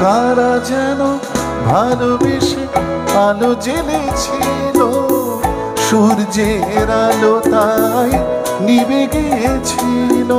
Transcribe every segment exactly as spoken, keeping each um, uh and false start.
কারা যেন ভালোবেসে আলো জ্বেলেছিল, সূর্যের আলো তাই নিভে গিয়েছিল।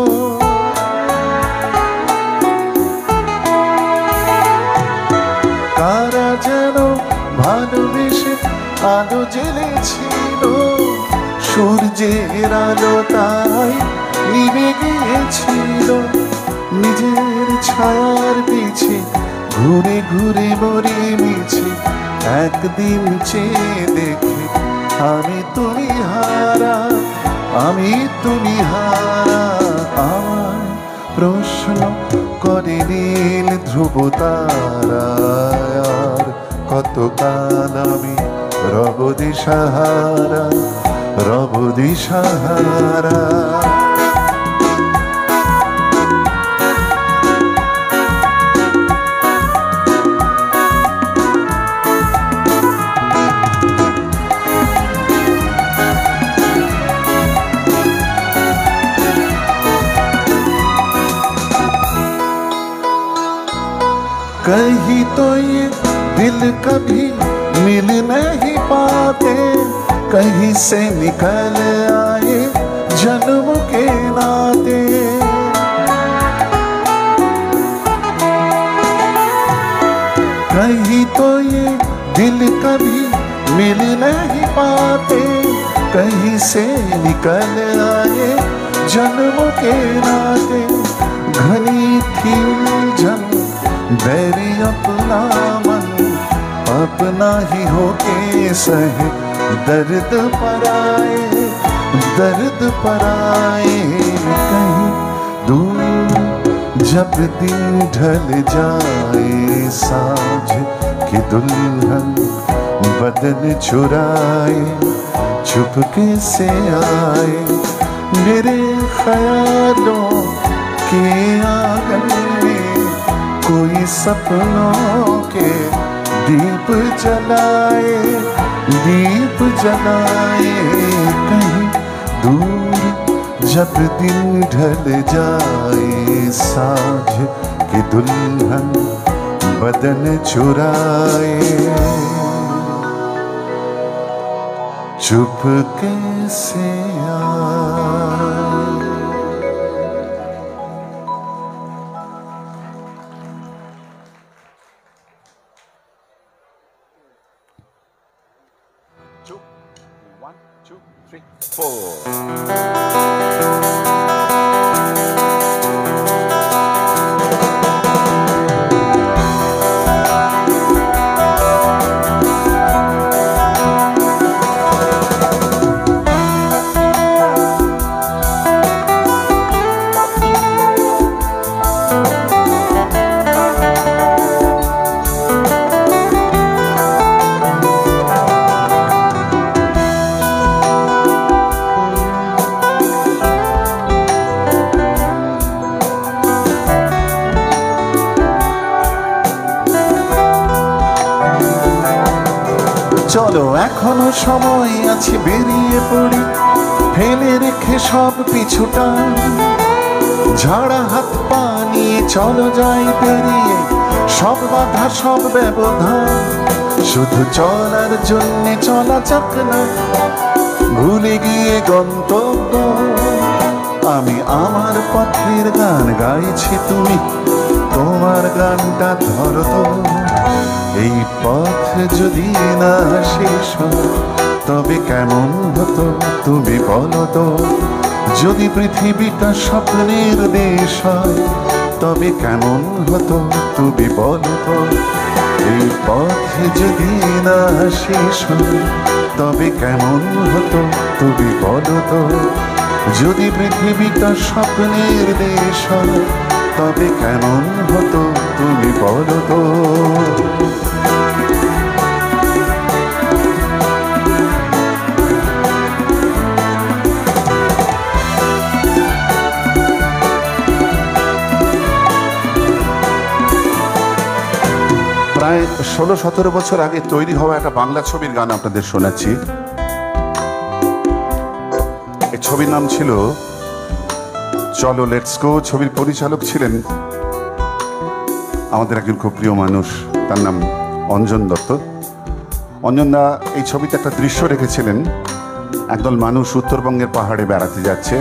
কারা যেন ভালোবেসে আলো জ্বেলেছিল, সূর্যের আলো তাই নিভে গিয়েছিল। নিজের ছায়ার পিছে ঘুরে ঘুরে মরে মিছে, একদিন চেয়ে দেখে আমি তুমি হারা, আমি তুমি হারা। আমার প্রশ্ন করে নীল ধ্রুব তারা, আর কতকাল আমি রব দিশাহারা, রব দিশাহারা। कहीं तो ये दिल कभी मिल नहीं पाते, कहीं से निकल आए जन्म के नाते। कहीं तो ये दिल कभी मिल नहीं पाते, कहीं से निकल आए जन्म के नाते। घनी थी उलझन बैरी अपना मन, अपना ही होके सहे दर्द पराए, दर्द पराए। कहीं दूर जब दिन ढल जाए, साँझ की दुल्हन बदन चुराए, चुपके से आए मेरे ख्यालों के आंगन में, कोई सपनों के दीप जलाए, दीप जलाए। कहीं दूर जब दिन ढल जाए, साँझ की दुल्हन बदन चुराए, चुपके से आए। Two, one, two, three, four. চলো এখনো সময় আছে, বেরিয়ে পড়ি ফেলে রেখে সব পিছুটা। ঝাড়া হাত পা নিয়ে চলো যাই পেরিয়ে সব বাধা সব ব্যবধান। শুধু চলার জন্যে চলা যাক না, ভুলে গিয়ে গন্তব্য। আমি আমার পথের গান গাইছি, তুমি তোমার গানটা ধরো তো। এই পথ যদি না শেষ হয় তবে কেমন হতো তুমি বলো তো। যদি পৃথিবীটা স্বপ্নের দেশ হয় তবে কেমন হতো তুমি বলো তো। এই পথ যদি না শেষ হয় তবে কেমন হতো তুমি বলো তো। যদি পৃথিবীটা স্বপ্নের দেশ হয় তবে কেমন হতো তুমি বলো তো। প্রায় ষোলো সতেরো বছর আগে তৈরি হওয়া একটা বাংলা ছবির গান আপনাদের শোনাচ্ছি। এই ছবির নাম ছিল চলো লেটস গো। ছবির পরিচালক ছিলেন আমাদের একজন খুব প্রিয় মানুষ, তার নাম অঞ্জন দত্ত। অঞ্জনদা এই ছবিতে একটা দৃশ্য রেখেছিলেন, একদল মানুষ উত্তরবঙ্গের পাহাড়ে বেড়াতে যাচ্ছে।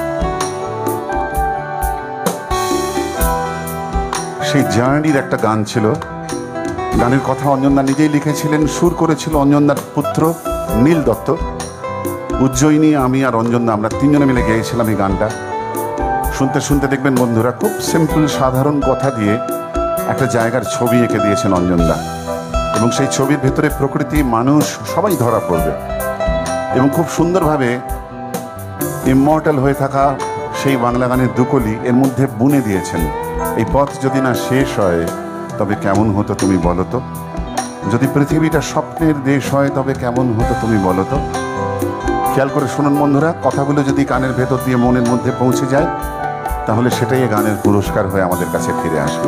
সেই জার্নির একটা গান ছিল, গানের কথা অঞ্জনদা নিজেই লিখেছিলেন, সুর করেছিল অঞ্জনদার পুত্র নীল দত্ত। উজ্জয়িনী, আমি আর অঞ্জনদা আমরা তিনজনে মিলে গেয়েছিলাম এই গানটা। শুনতে শুনতে দেখবেন বন্ধুরা, খুব সিম্পল সাধারণ কথা দিয়ে একটা জায়গার ছবি এঁকে দিয়েছেন অঞ্জনদা, এবং সেই ছবির ভেতরে প্রকৃতি, মানুষ সবাই ধরা পড়বে, এবং খুব সুন্দরভাবে ইমমর্টাল হয়ে থাকা সেই বাংলা গানের দুকলি এর মধ্যে বুনে দিয়েছেন। এই পথ যদি না শেষ হয় তবে কেমন হতো তুমি বলো তো, যদি পৃথিবীটা স্বপ্নের দেশ হয় তবে কেমন হতো তুমি বলো তো। খেয়াল করে শুনুন বন্ধুরা, কথাগুলো যদি কানের ভেতর দিয়ে মনের মধ্যে পৌঁছে যায় তাহলে সেটাই গানের পুরস্কার হয়ে আমাদের কাছে ফিরে আসবে।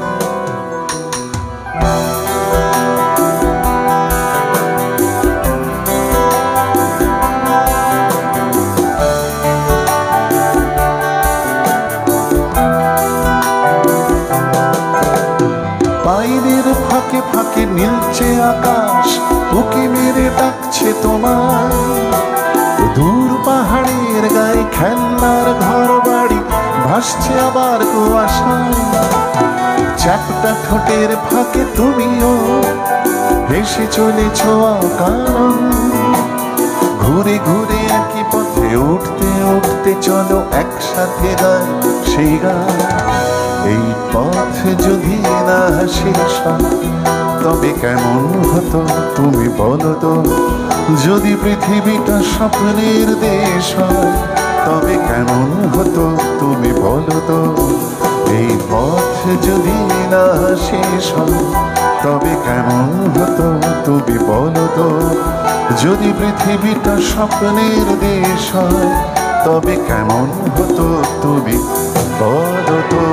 বাইরের ফাঁকে ফাঁকে নীলচে আকাশ, উকি মেরে ডাকছে তোমার। দূর পাহাড়ের গায়ে খেলনার ঘর বাড়ি ভাসছে আবার কুয়াশায়। চ্যাপটা ঠোঁটের ফাঁকে তুমিও হেসে চলেছ কারণ, ঘুরে ঘুরে একই পথে উঠতে উঠতে চলো একসাথে গাই সেই গান। এই পথ যদি না শেষ হয় তবে কেমন হতো তুমি বলো তো, যদি পৃথিবীটা স্বপ্নের দেশ হয় তবে কেমন হতো তুমি বলো তো। এই পথ যদি না শেষ হয় তবে কেমন হতো তুমি বলো তো, যদি পৃথিবীটা স্বপ্নের দেশ হয় তবে কেমন হতো তুমি বলো তো।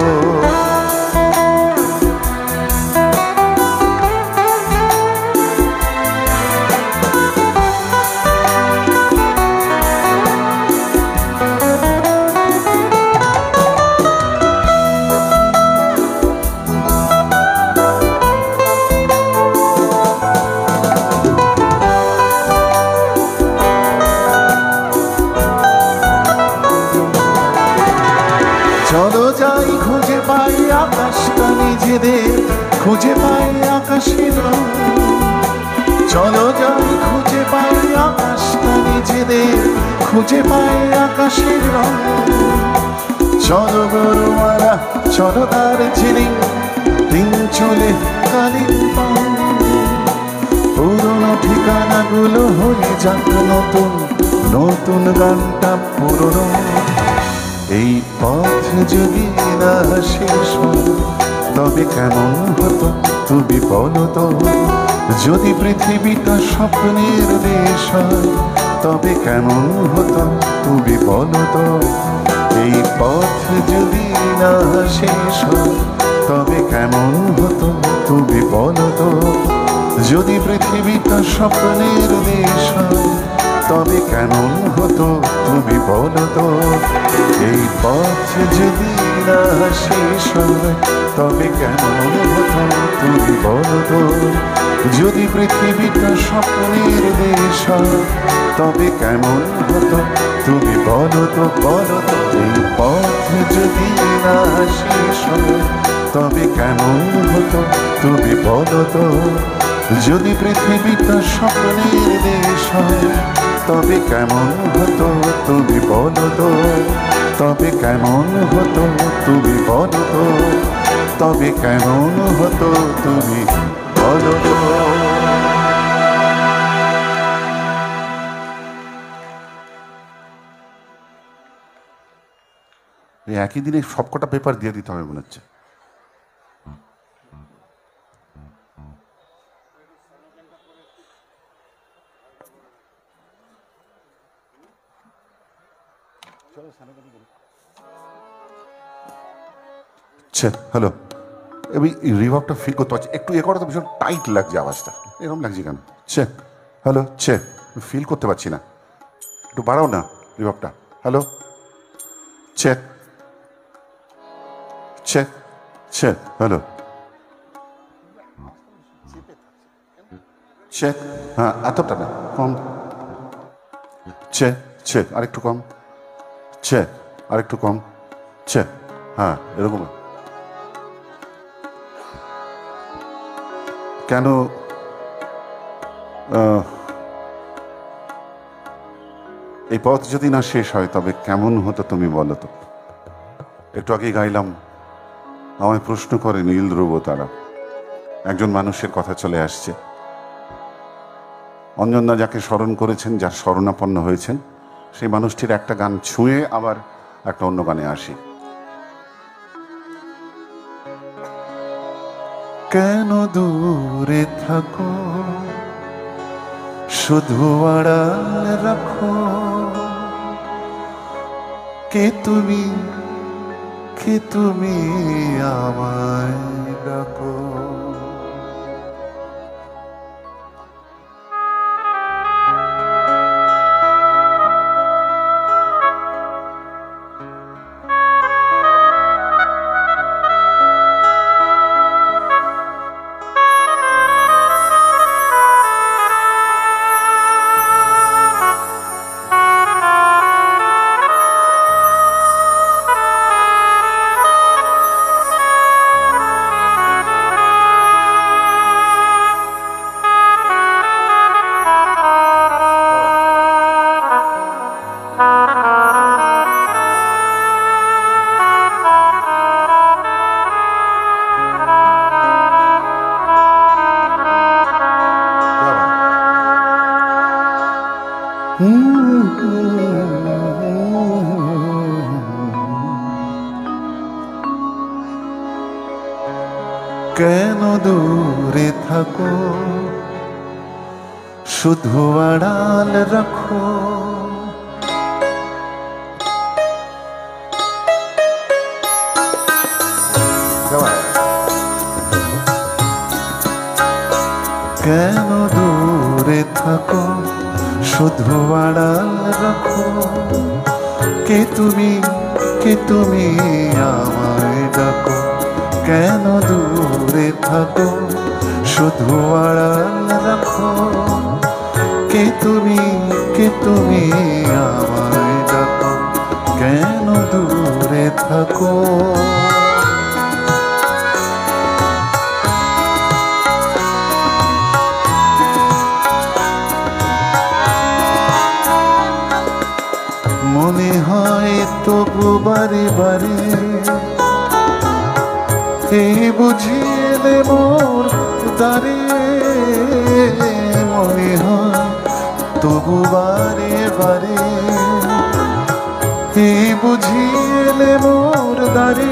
চলো যাই খুঁজে পাই আকাশটা নিজেদের, খুঁজে পাই আকাশের রং। চলো যাই খুঁজে পাই আকাশটা নিজেদের, খুঁজে পাই আকাশের রং। চলো গরুমারা, চলো দার্জিলিং, তিন চলে কালিম্পং। পুরোনো ঠিকানাগুলো হয়ে যাক নতুন, নতুন গানটা পুরোনো। এই পথ যদি না শেষ হয় তবে কেমন হতো তুমি বলো তো, যদি পৃথিবীটা স্বপ্নের দেশ হয় তবে কেমন হতো তুমি বলো তো। এই পথ যদি না শেষ হয় তবে কেমন হতো তুমি বলো তো, যদি পৃথিবীটা স্বপ্নের দেশ হয় তবে কেমন হতো তুমি বলো তো। এই পথ যদি না শেষ হয় তবে কেমন হতো তুমি বলো তো, যদি পৃথিবীটা স্বপ্নের দেশ হয় তবে কেমন হতো তুমি বলো তো, বলো তো। এই পথ যদি না শেষ হয় তবে কেমন হতো তুমি বলো তো, যদি পৃথিবীটা স্বপ্নের দেশ হয় তবে কেমন হতো তুমি বলো তো, তবে কেমন হতো তুমি বলো তো, তবে কেমন হতো তুমি বলো তো। একই দিনে সবকটা পেপার দিয়ে দিতে হবে মনে হচ্ছে। হ্যালো, আমি রিভাবটা ফিল করতে পারছি, একটু এ করা তো ভীষণ টাইট লাগছে আওয়াজটা, এরকম লাগছে কেন? চেক, হ্যালো চেক, ফিল করতে পারছি না, একটু বাড়াও না রিভাবটা। Hello check check check, hello check, হ্যাঁ এতটা না, কম, চেক চেক আরেকটু কম, চেক আরেকটু কম, চেক, হ্যাঁ এরকম। কেন এই পথ যদি না শেষ হয় তবে কেমন হতো তুমি বলো তো। একটু আগেই গাইলাম, আমায় প্রশ্ন করে নীল ধ্রুব তারা, একজন মানুষের কথা চলে আসছে। অঞ্জনদা যাকে স্মরণ করেছেন, যার শরণাপন্ন হয়েছেন, সেই মানুষটির একটা গান ছুঁয়ে আবার একটা অন্য গানে আসি। কেন দূরে থাকো, শুধু আড়াল রাখো, কে তুমি, কে তুমি আমায় ডাকো। কেন দূরে থাকো, শুধু আড়াল রাখো, কেন দূরে থাকো, শুধু আড়াল রাখো, কে তুমি, কে তুমি আমায় ডাকো। কেন দূরে থাকো, শুধু আড়াল রাখো, কে তুমি, কে তুমি আমায় ডাকো। কেন দূরে থাকো, মনে হয় তবু বারে বারে এই বুঝিলে মোর দ্বারে। মনে হয় তবু বারে বারে এই বুঝিলে মোর দ্বারে।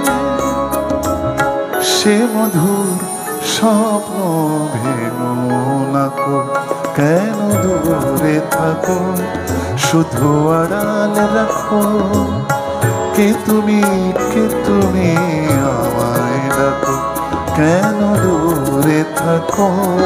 সে মধুর স্বপ্ন ভেঙো নাকো, কেন দূরে থাকো, শুধু আড়াল রাখো, কে তুমি, কে তুমি আমায় ডাকো। কেন দূরে থাকো,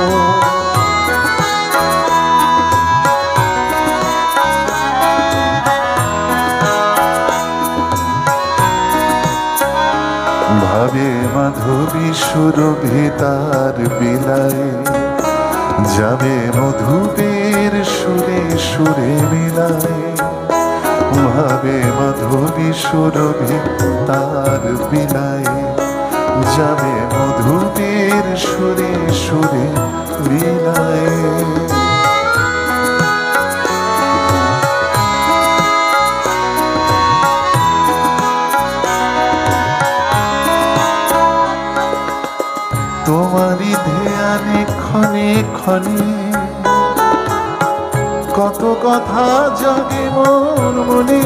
ভাবে মাধবী সুরভি তার বিলায়, যাবে মধুবের সুরে সুরে মিলায়। ভাবে মাধবী সুরভি তার বিলায়, যাবে মধুবের সুরে সুরে মিলায়। তোমারই ধ্যানে ক্ষণে ক্ষণে কত কথা জাগে মোর মনে।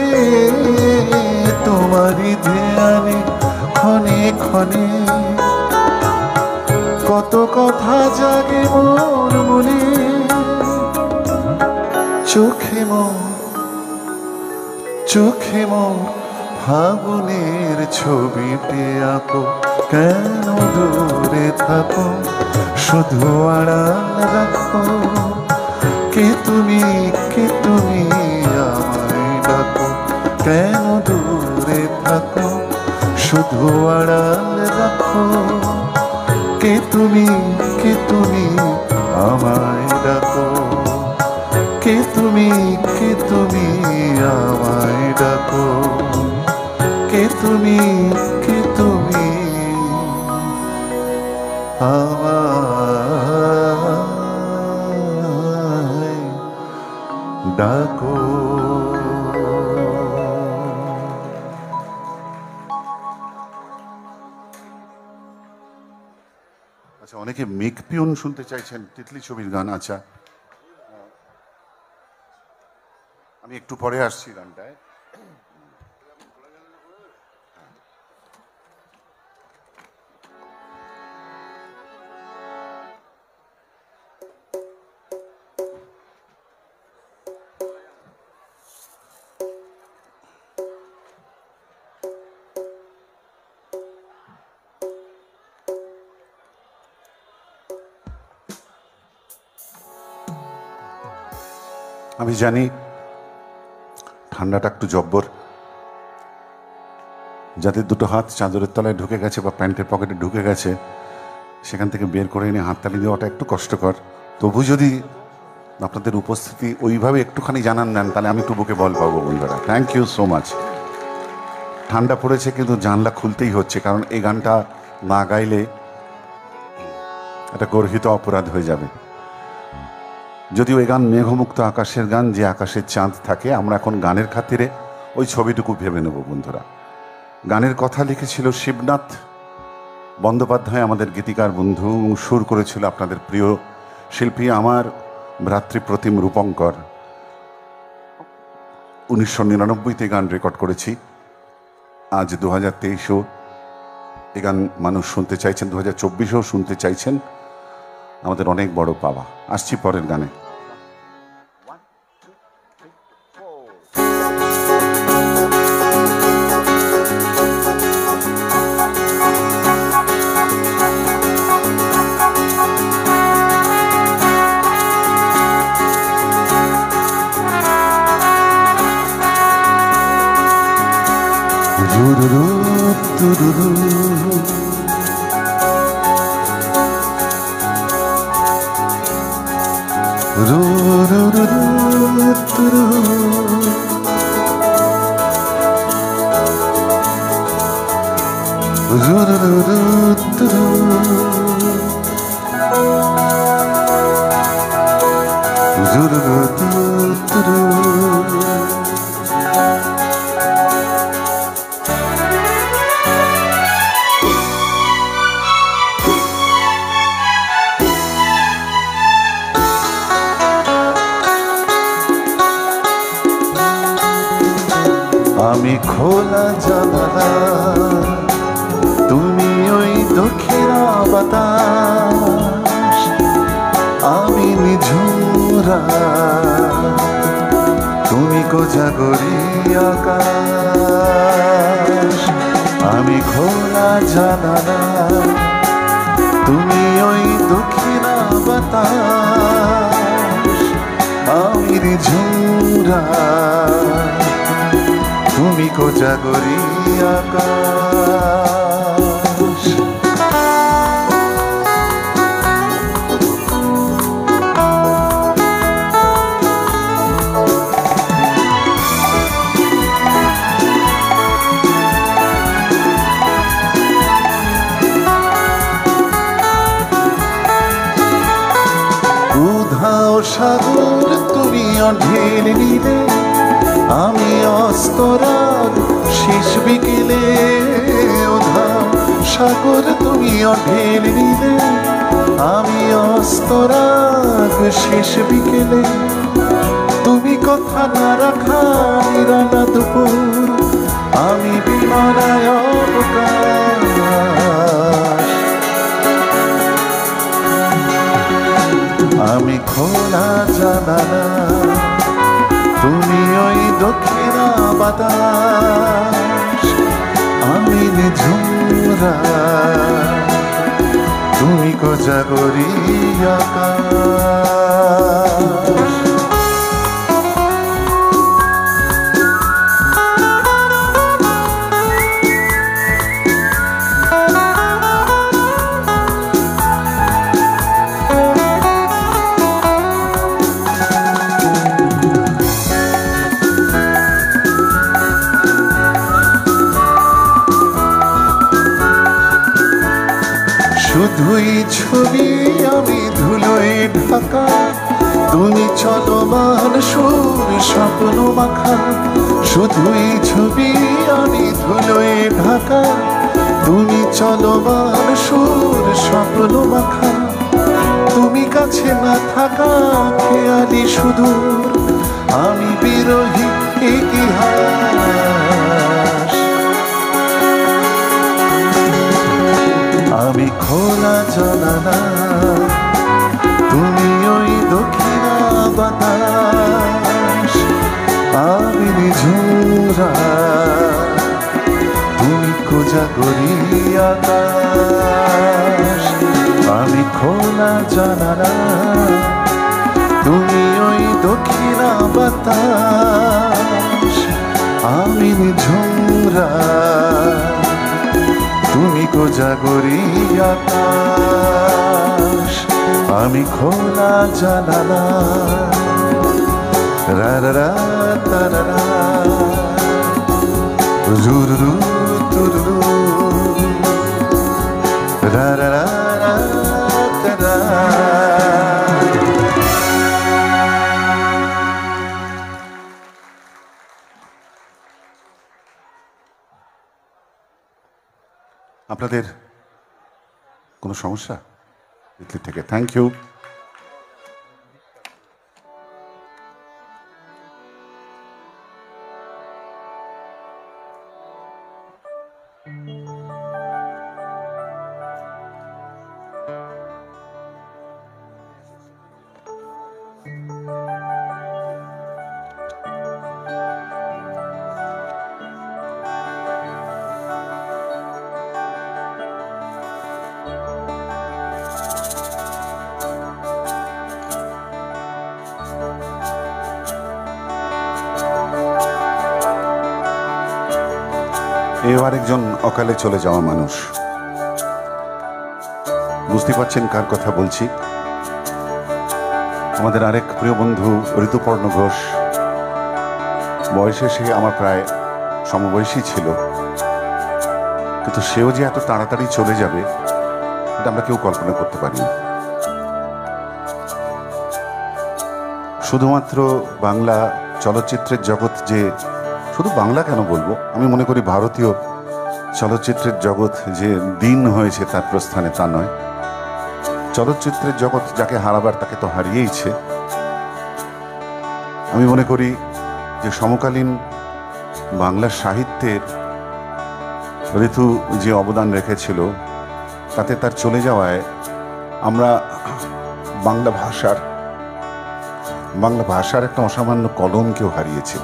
তোমারই ধ্যানে ক্ষণে ক্ষণে কত কথা জাগে মোর মনে। চোখে মোর, চোখে মোর ফাগুনের ছবিতে আঁকো। কেন দূরে থাকো, শুধু আড়াল রাখো, কে তুমি, কে তুমি আমায় ডাকো। কেন দূরে থাকো, শুধু আড়াল রাখো, কে তুমি, কে তুমি আমায় ডাকো, কে তুমি, কে তুমি আমায় ডাকো, কে তুমি, কে তুমি আমায় ডাকো। আচ্ছা, অনেকে মেঘ পিয়ন শুনতে চাইছেন, তিতলি ছবির গান। আচ্ছা, আমি একটু পরে আসছি গানটায়। আমি জানি ঠান্ডাটা একটু জব্বর, যাদের দুটো হাত চাদরের তলায় ঢুকে গেছে বা প্যান্টের পকেটে ঢুকে গেছে, সেখান থেকে বের করে এনে হাততালি দেওয়াটা একটু কষ্টকর। তবু যদি আপনাদের উপস্থিতি ওইভাবে একটুখানি জানান নেন, তাহলে আমি একটু বুকে বল পাবো বন্ধুরা। Thank you so much. ঠান্ডা পড়েছে কিন্তু জানলা খুলতেই হচ্ছে, কারণ এই গানটা না গাইলে এটা গর্হিত অপরাধ হয়ে যাবে। যদিও এই গান মেঘমুক্ত আকাশের গান, যে আকাশের চাঁদ থাকে, আমরা এখন গানের খাতিরে ওই ছবিটুকু ভেবে নেব বন্ধুরা। গানের কথা লিখেছিল শিবনাথ বন্দ্যোপাধ্যায়, আমাদের গীতিকার বন্ধু, সুর করেছিল আপনাদের প্রিয় শিল্পী আমার ভ্রাতৃপ্রতিম রূপঙ্কর। উনিশশো নিরানব্বইতে গান রেকর্ড করেছি, আজ দু হাজার তেইশেও এ গান মানুষ শুনতে চাইছেন, দু হাজার চব্বিশেও শুনতে চাইছেন, আমাদের অনেক বড় পাওয়া। আসছি পরের গানে। আমি খোলা জানালা, তুমি ওই দক্ষিণা বাতাস, আমি নিঝুরা, তুমি কোজাগরি আকাশ। আমি খোলা জানালা, তুমি ওই দক্ষিণা বাতাস, আমি নিঝুরা, তুমি কোজাগরি আকাশ। উধাও সাগর তুমি অঢেল নিলে, আমি অস্তরাগ শেষ বিকেলে। উধাও সাগর তুমি অঢেল নিলে, আমি অস্তরাগ শেষ বিকেলে। তুমি কথা না রাখা নিরালা দুপুর, আমি বিমানায় অবকাশ। আমি খোলা জানালা, তুমি ওই দক্ষিণা বাতাস, আমি নিঝুরা, তুমি কোজাগরি আকাশ। শুধুই ছবি আমি ধুলোয় ঢাকা, তুমি চলমান সুর স্বপ্ন মাখা। শুধুই ছবি আমি ধুলোয় ঢাকা, তুমি চলমান সুর স্বপ্ন মাখা। তুমি কাছে না থাকা খেয়ালি সুদূর, আমি বিরোহী ইতিহাস। আমি খোলা জানালা, তুমি ওই দক্ষিণা বাতাস। আমি নিঝুমরা, তুমি কোজাগরি আকাশ। আমি খোলা জানালা, তুমি ওই দক্ষিণা বাতাস। আমি নিঝুমরা, তুমি কোজাগরি আকাশ। আমি খোলা জানালা, রা রা রা তা রা রা, রু রু রু তু রু রু, রা রা রা রা তা রা। আপনাদের কোনো সমস্যা ইটলি থেকে? Thank you. এও আরেকজন অকালে চলে যাওয়া মানুষ। বুঝতে পারছেন কার কথা বলছি? আমাদের আরেক প্রিয় বন্ধু ঋতুপর্ণ ঘোষ। বয়সে সে আমার প্রায় সমবয়সী ছিল, কিন্তু সেও যে এত তাড়াতাড়ি চলে যাবে এটা আমরা কেউ কল্পনা করতে পারিনি। শুধুমাত্র বাংলা চলচ্চিত্রের জগৎ যে, শুধু বাংলা কেন বলবো, আমি মনে করি ভারতীয় চলচ্চিত্রের জগৎ যে দিন হয়েছে তার প্রস্থানে, তা নয়। চলচ্চিত্রের জগৎ যাকে হারাবার তাকে তো হারিয়েইছে। আমি মনে করি যে সমকালীন বাংলা সাহিত্যের ঋতু যে অবদান রেখেছিল, তাতে তার চলে যাওয়ায় আমরা বাংলা ভাষার বাংলা ভাষার একটা অসামান্য কলমকেও হারিয়েছি।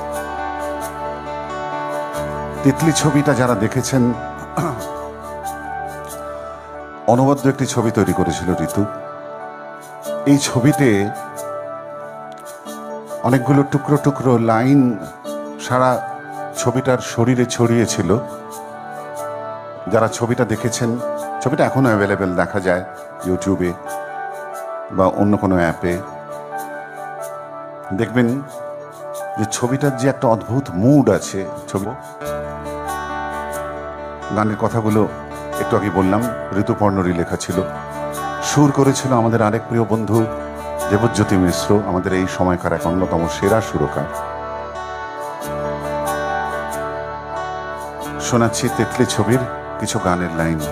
তিতলি ছবিটা যারা দেখেছেন, অনবদ্য একটি ছবি তৈরি করেছিল ঋতু। এই ছবিতে অনেকগুলো টুকরো টুকরো লাইন সারা ছবিটার শরীরে ছড়িয়েছিল। যারা ছবিটা দেখেছেন, ছবিটা এখনো অ্যাভেলেবেল, দেখা যায় ইউটিউবে বা অন্য কোনো অ্যাপে। দেখবেন যে ছবিটার যে একটা অদ্ভুত মুড আছে। ছবি গানের কথাগুলো একটু আগে বললাম, ঋতুপর্ণরই লেখা ছিল। সুর করেছিল আমাদের আরেক প্রিয় বন্ধু দেবজ্যোতি মিশ্র, আমাদের এই সময়কার এক অন্যতম সেরা সুরকার। শোনাচ্ছি তিতলি ছবির কিছু গানের লাইন।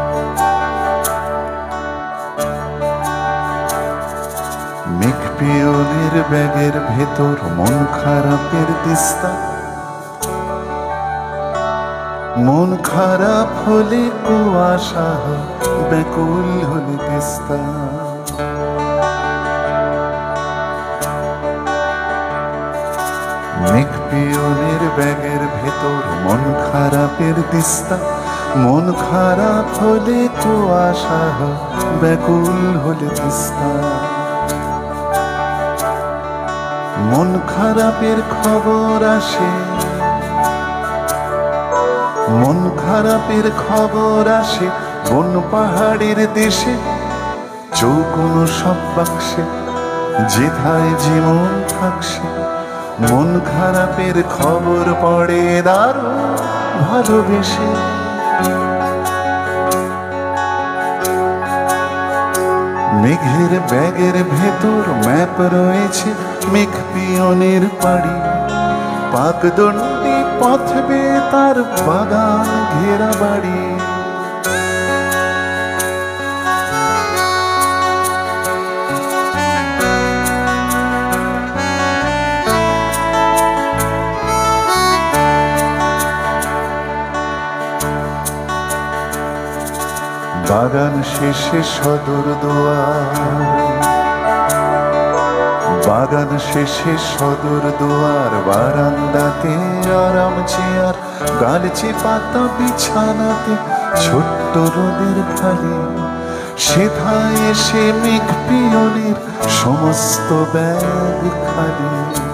মেঘ পেয়েও পিয়নের ব্যাগের ভেতর মন খারাপের দিস্তা, মন খারাপ হলে কুয়াশা হয়, ব্যাকুল হলে তিস্তা। মেঘ পিয়নের ব্যাগের ভেতর মন খারাপের দিস্তা, মন খারাপ হলে কুয়াশা হয়, ব্যাকুল হলে তিস্তা। মন খারাপের খবর আসে, মন খারাপের খবর আসে বন পাহাড়ের দেশে, চৌকোনো সব বাক্সে যেথায় জীবন থাকছে। মন খারাপের খবর পড়ে দারুণ ভালোবেসে। মেঘের ব্যাগের ভেতর ম্যাপ রয়েছে মেঘ পিয়নের পাড়ি, পাকদণ্ডী পথ বেয়ে তার বাগান ঘেরা বাড়ি। বাগান শেষে সদর দুয়ার, বাগান শেষে সদর দুয়ার, বারান্দাতে আরাম চেয়ার, গালচে পাতা বিছানাতে ছোট্ট রোদের খালি। সেথায় এসে মেঘ পিয়নের সমস্ত ব্যাগ খালি।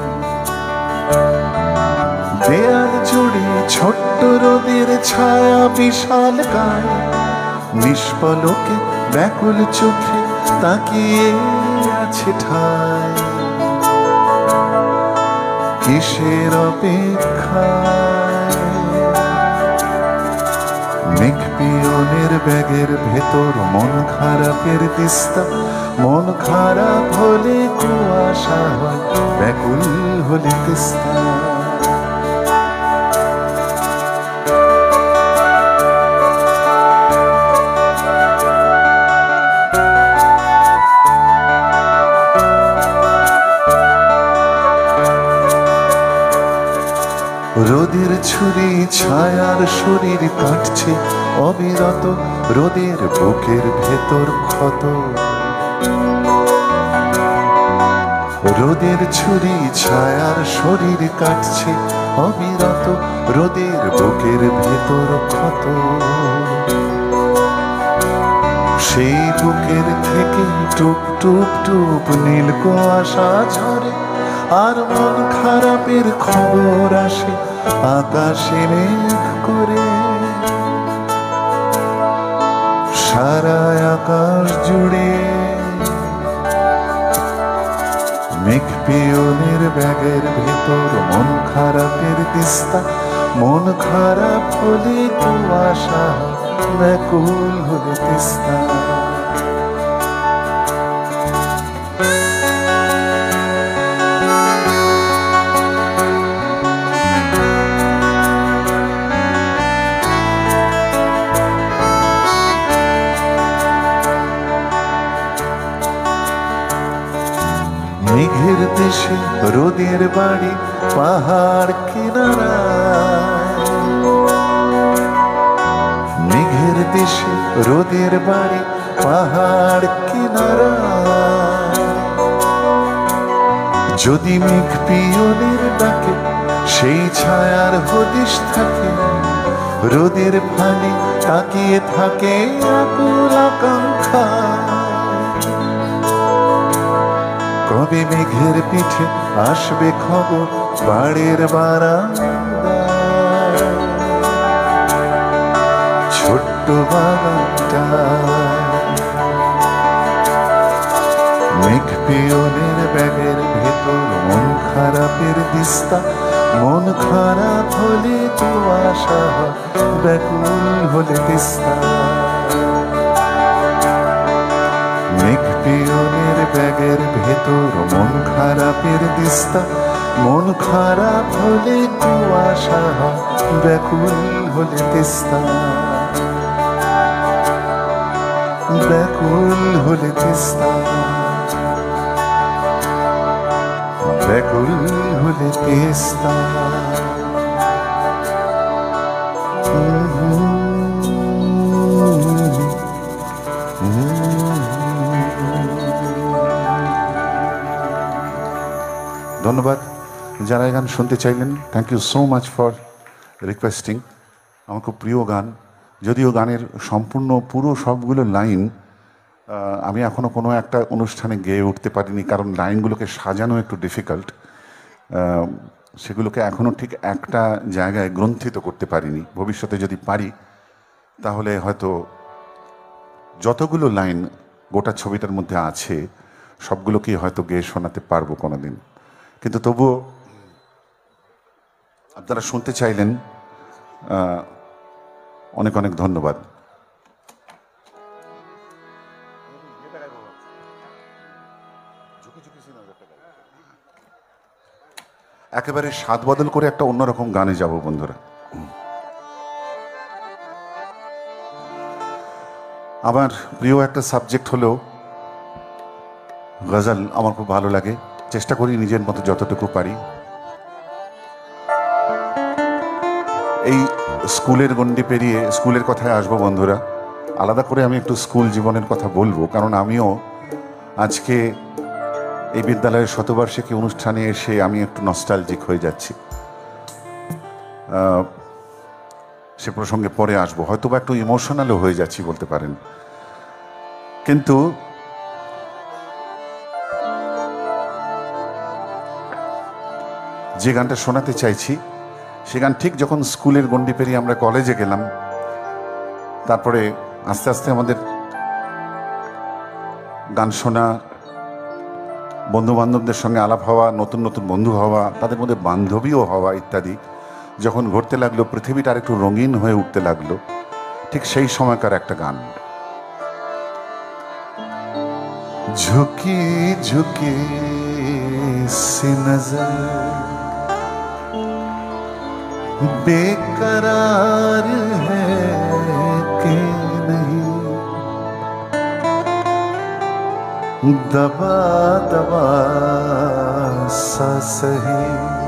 দেয়াল জুড়ে ছোট্ট রোদের ছায়া বিশাল গায়, নিষ্পলকে ব্যাকুল চোখে তাকিয়ে আছে ঠায়। কিসের অপেক্ষায়? মেঘ পিয়নের ব্যাগের ভেতর মন খারাপের দিস্তা, মন খারাপ হলে কুয়াশা হয়, ব্যাকুল হলে তিস্তা। রোদের ছুরি ছায়ার শরীর কাটছে অবিরত, রোদের বুকের ভেতর ক্ষত। রোদের ছুরি ছায়ার শরীর কাটছে অবিরত, রোদের বুকের ভেতর ক্ষত। সেই বুকের থেকে টুপ টুপ টুপ নীল কুয়াশা ঝরে, আর মন খারাপের খবর আসে আকাশে মেঘ করে। সারা আকাশ জুড়ে মেঘ পিয়নের ব্যাগের ভেতর মন খারাপের দিস্তা, মন খারাপ হলে কুয়াশা ব্যাকুল হলে তিস্তা। মেঘের দেশে রোদের বাড়ি পাহাড় কিনারায়, মেঘের দেশে রোদের বাড়ি পাহাড় কিনারায়। যদি মেঘ পিয়নের ডাকে সেই ছায়ার হদিশ থাকে, রোদের ফালি তাকিয়ে থাকে আকুল আকাঙ্ক্ষা। কবে মেঘের পিঠে আসবে খবর বাড়ির বারান্দায়, ছোট্ট বাগানটা। মেঘ পিয়নের ব্যাগের ভেতর মন খারাপের দিস্তা, মন খারাপ হলে কুয়াশা হয়, ব্যাকুল হলে তিস্তা। মেঘ পিয়নের ব্যাগের ভেতর মন খারাপের দিস্তা, মন খারাপ হলে কুয়াশা হয়, ব্যাকুল হলে তিস্তা। ব্যাকুল হলে তিস্তা। ব্যাকুল হলে তেস্তা ধন্যবাদ যারা এই গান শুনতে চাইলেন। Thank you so much for requesting. আমার খুব প্রিয় গান, যদিও গানের সম্পূর্ণ পুরো সবগুলো লাইন আমি এখনও কোনো একটা অনুষ্ঠানে গেয়ে উঠতে পারিনি, কারণ লাইনগুলোকে সাজানো একটু ডিফিকাল্ট। সেগুলোকে এখনও ঠিক একটা জায়গায় গ্রন্থিত করতে পারিনি। ভবিষ্যতে যদি পারি তাহলে হয়তো যতগুলো লাইন গোটা ছবিটার মধ্যে আছে সবগুলোকেই হয়তো গেয়ে শোনাতে পারবো কোনো দিন। কিন্তু তবুও আপনারা শুনতে চাইলেন, অনেক অনেক ধন্যবাদ। একেবারে স্বাদ বদল করে একটা অন্যরকম গানে যাব বন্ধুরা। আমার প্রিয় একটা সাবজেক্ট হলো গজল। আমার খুব ভালো লাগে, চেষ্টা করি নিজের মতো যতটুকু পারি। এই স্কুলের গণ্ডি পেরিয়ে স্কুলের কথায় আসবো বন্ধুরা। আলাদা করে আমি একটু স্কুল জীবনের কথা বলবো, কারণ আমিও আজকে এই বিদ্যালয়ের শতবার্ষিকী অনুষ্ঠানে এসে আমি একটু নস্টালজিক হয়ে যাচ্ছি। সে প্রসঙ্গে পরে আসবো, হয়তো বা একটু ইমোশনালও হয়ে যাচ্ছি বলতে পারেন। কিন্তু যে গানটা শোনাতে চাইছি সে গান ঠিক যখন স্কুলের গণ্ডি পেরিয়ে আমরা কলেজে গেলাম, তারপরে আস্তে আস্তে আমাদের গান শোনা, বন্ধু বান্ধবদের সঙ্গে আলাপ হওয়া, নতুন নতুন বন্ধু হওয়া, তাদের মধ্যে বান্ধবীও হওয়া ইত্যাদি যখন ঘটতে লাগলো, পৃথিবীটা আর একটু রঙিন হয়ে উঠতে লাগলো, ঠিক সেই সময়কার একটা গান। ঝুঁকি ঝুঁকি সি নজর बेकरार है कि नहीं, दबा दबा सा सही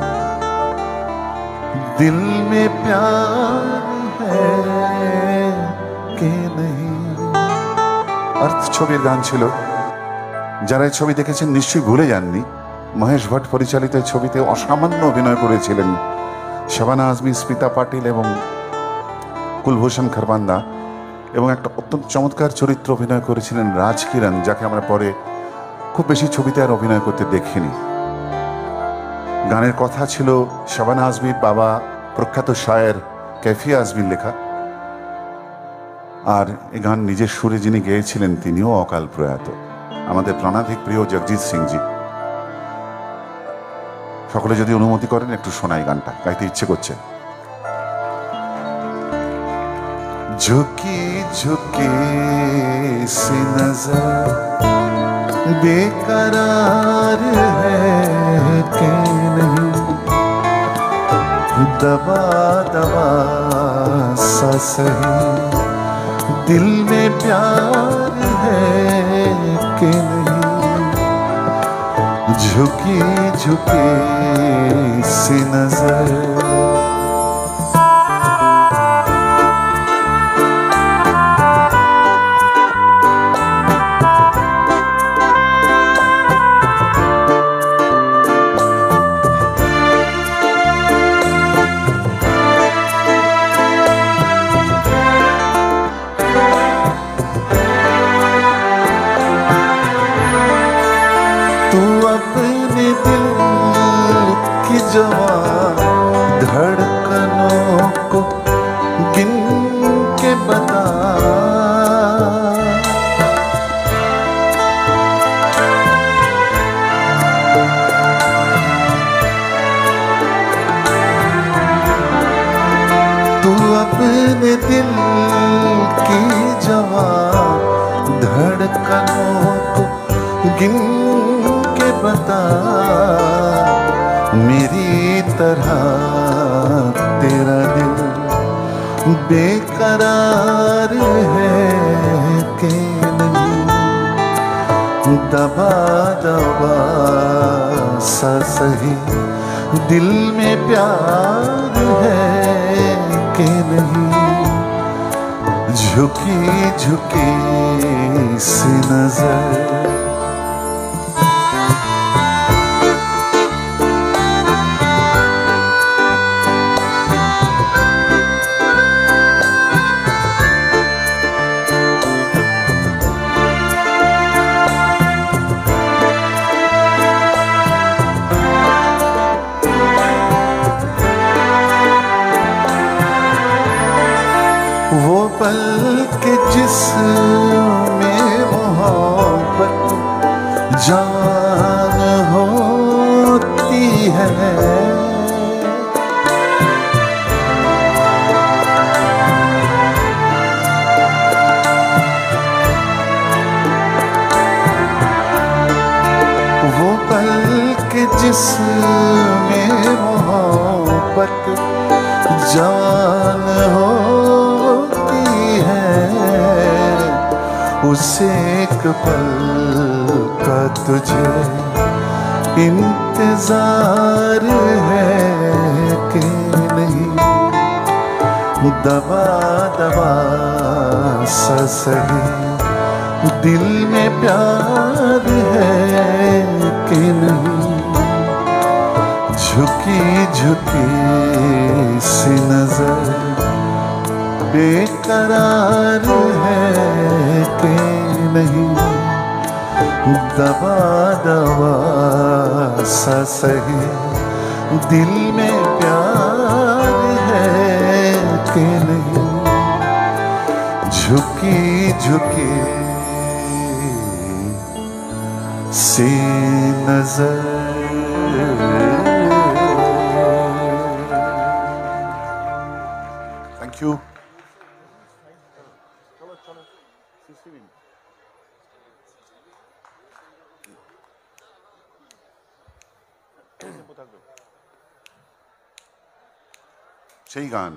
दिल में प्यार है कि नहीं। अर्थ ছবির গান ছিল। যারা এই ছবি দেখেছেন নিশ্চয়ই ভুলে যাননি, মহেশ ভট্ট পরিচালিত ছবিতে অসামান্য অভিনয় করেছিলেন শাবানা আজমি, স্মিতা পাটিল এবং কুলভূষণ খরবান্দা, এবং একটা অত্যন্ত চমৎকার চরিত্র অভিনয় করেছিলেন রাজ কিরণ, যাকে আমরা পরে খুব বেশি ছবিতে আর অভিনয় করতে দেখিনি। গানের কথা ছিল শাবানা আজমির বাবা প্রখ্যাত শায়ের ক্যাফিয়া আজমির লেখা, আর এই গান নিজের সুরে যিনি গেয়েছিলেন তিনিও অকাল প্রয়াত, আমাদের প্রাণাধিক প্রিয় জগজিৎ সিংজি। সকলে যদি অনুমতি করেন একটু শোনাই গানটা, গাইতে ইচ্ছে করছে। झुकी झुकी सी नजर बेकरार है कि नहीं, दबा दबा सा सही दिल में प्यार है कि नहीं, झुकी झुकी सी नजर। अपने दिल की जवान धड़कनों को गिन के बता, तू अपने दिल की जवान धड़कनों को गिन बता, मेरी तरह तेरा दिल बेकरार है कि नहीं, दबा दबा सा सही दिल में प्यार है कि नहीं, झुकी झुकी सी नजर। वो पल के जिसमें मोहब्बत जान होती है, वो पल के जिसमें मोहब्बत जान हो उसे एक पल का तुझे इंतजार है कि नहीं, दबा दबा सा सही दिल में प्यार है कि नहीं, झुकी झुकी सी नजर बेकरार है कि नहीं, दबा दबा सा सही दिल में प्यार है कि नहीं, झुकी झुकी सी नजर। Thank you. সেই গান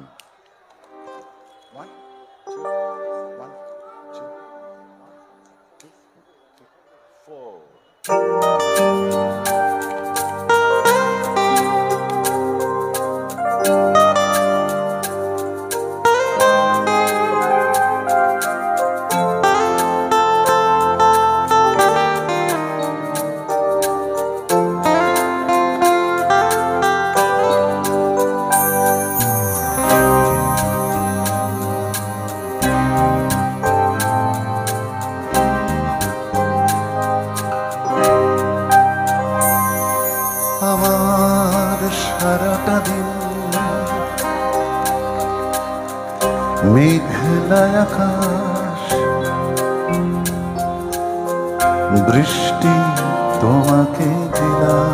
সারাটা দিন মেঘলা আকাশ, বৃষ্টি তোমাকে দিলাম,